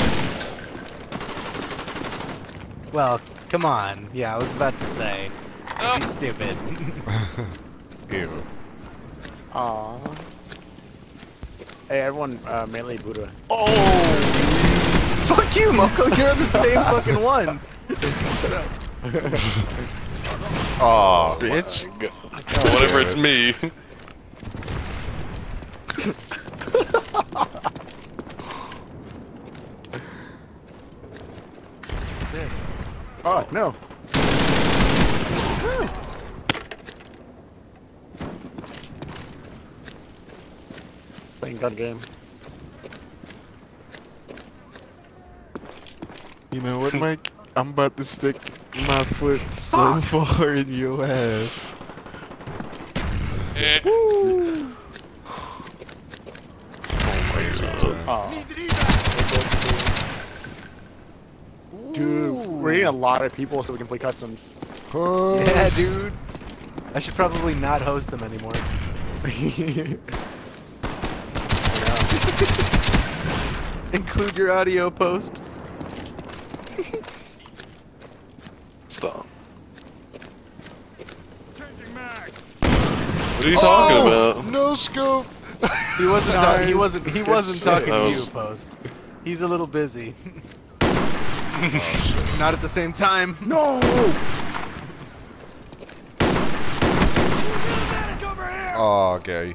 Well, come on. Yeah, I was about to say. Oh. Stupid. Ew. Aww. Hey, everyone, melee Buddha. Fuck you, Moko. You're on the same fucking one. Aw. Bitch. Whatever, it's me. Oh, no. Playing gun game. You know what, Mike? I'm about to stick my foot so far in your ass. Eh. Oh. Needs an evac. Dude, we're getting a lot of people so we can play customs. Push. Yeah, dude. I should probably not host them anymore. Include your audio post. Stop. Changing mag. What are you talking about? No scope. He wasn't. Nice. He wasn't shit. talking That to was- you, post. He's a little busy. Oh, shit. Not at the same time. No! Medic over here. Oh, okay.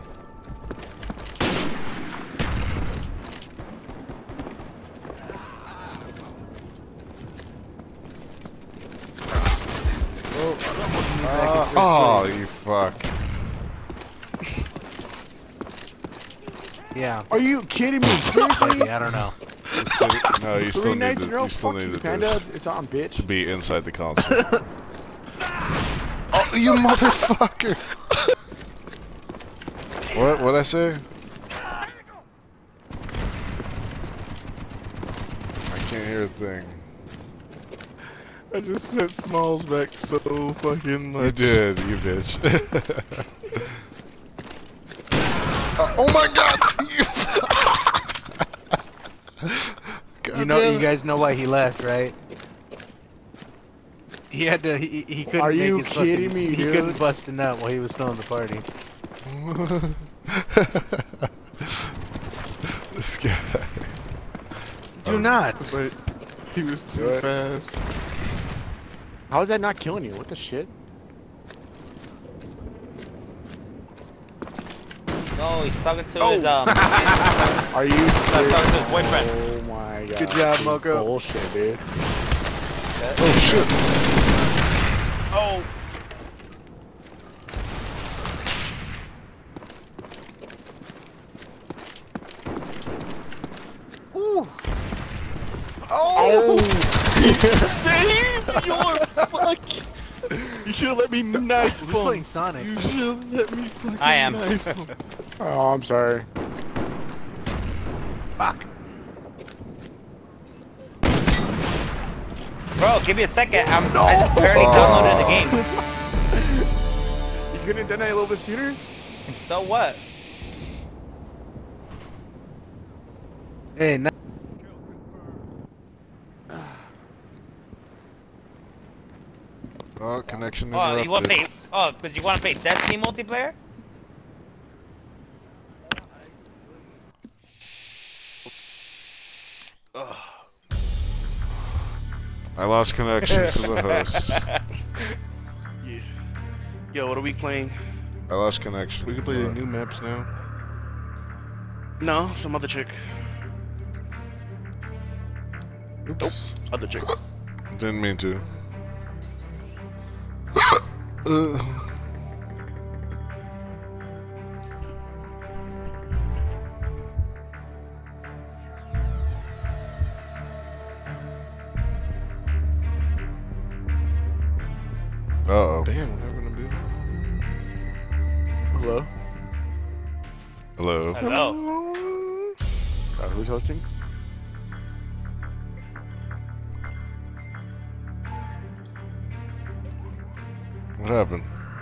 Oh, you fuck. Yeah. Are you kidding me? Seriously? Maybe, I don't know. No, you still 3 need nights in a to. row? You still Fuck need you, to Panda. this It's on, bitch. to be inside the console. Oh, you motherfucker! What'd I say? I can't hear a thing. I just sent Smalls back so fucking You much. did, you bitch. Oh my god! God You know, damn you it. guys know why he left, right? He had to. He couldn't. Are make you his kidding fucking, me, He dude? couldn't bust a nut while he was still in the party. This guy. Do not. But he was too Do it. fast. How is that not killing you? What the shit? No, he's talking to his Are you serious? talking to his boyfriend. Oh my god. Good job, This is Moko. Bullshit, dude. Oh shit. Oh, You should let me knife Who's him. playing Sonic? You should let me fucking I am. knife him. Oh, I'm sorry. Fuck. bro, give me a second. I just barely downloaded the game. You couldn't have done that a little bit sooner? So what? Hey, Oh, connection Oh, interrupted. you want to play? Oh, because you want to play Destiny multiplayer? I lost connection to the host. Yeah. Yo, what are we playing? I lost connection. We can play the new maps now. No, some other chick. Oops. Nope, other chick. Didn't mean to. Uh-oh. Damn, what happened to Bill? Hello? Hello. Hello. Who's hosting? What happened?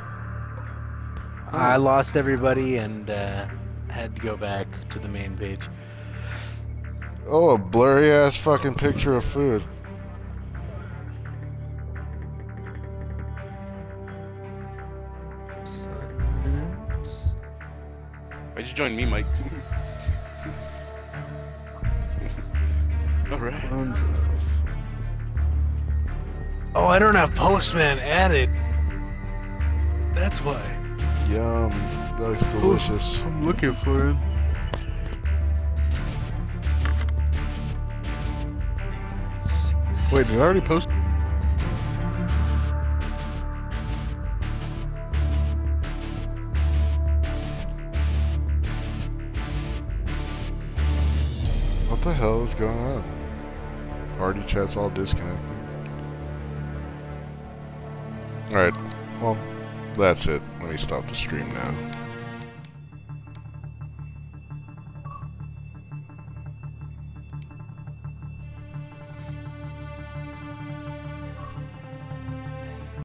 I lost everybody and had to go back to the main page. Oh, a blurry ass fucking picture of food. Why'd you join me, Mike? Alright. Oh, I don't have Postman added. That's why. Yum. That looks delicious. I'm looking for it. Wait, did I already post? What the hell is going on? Party chat's all disconnected. Alright, well, that's it. Let me stop the stream now.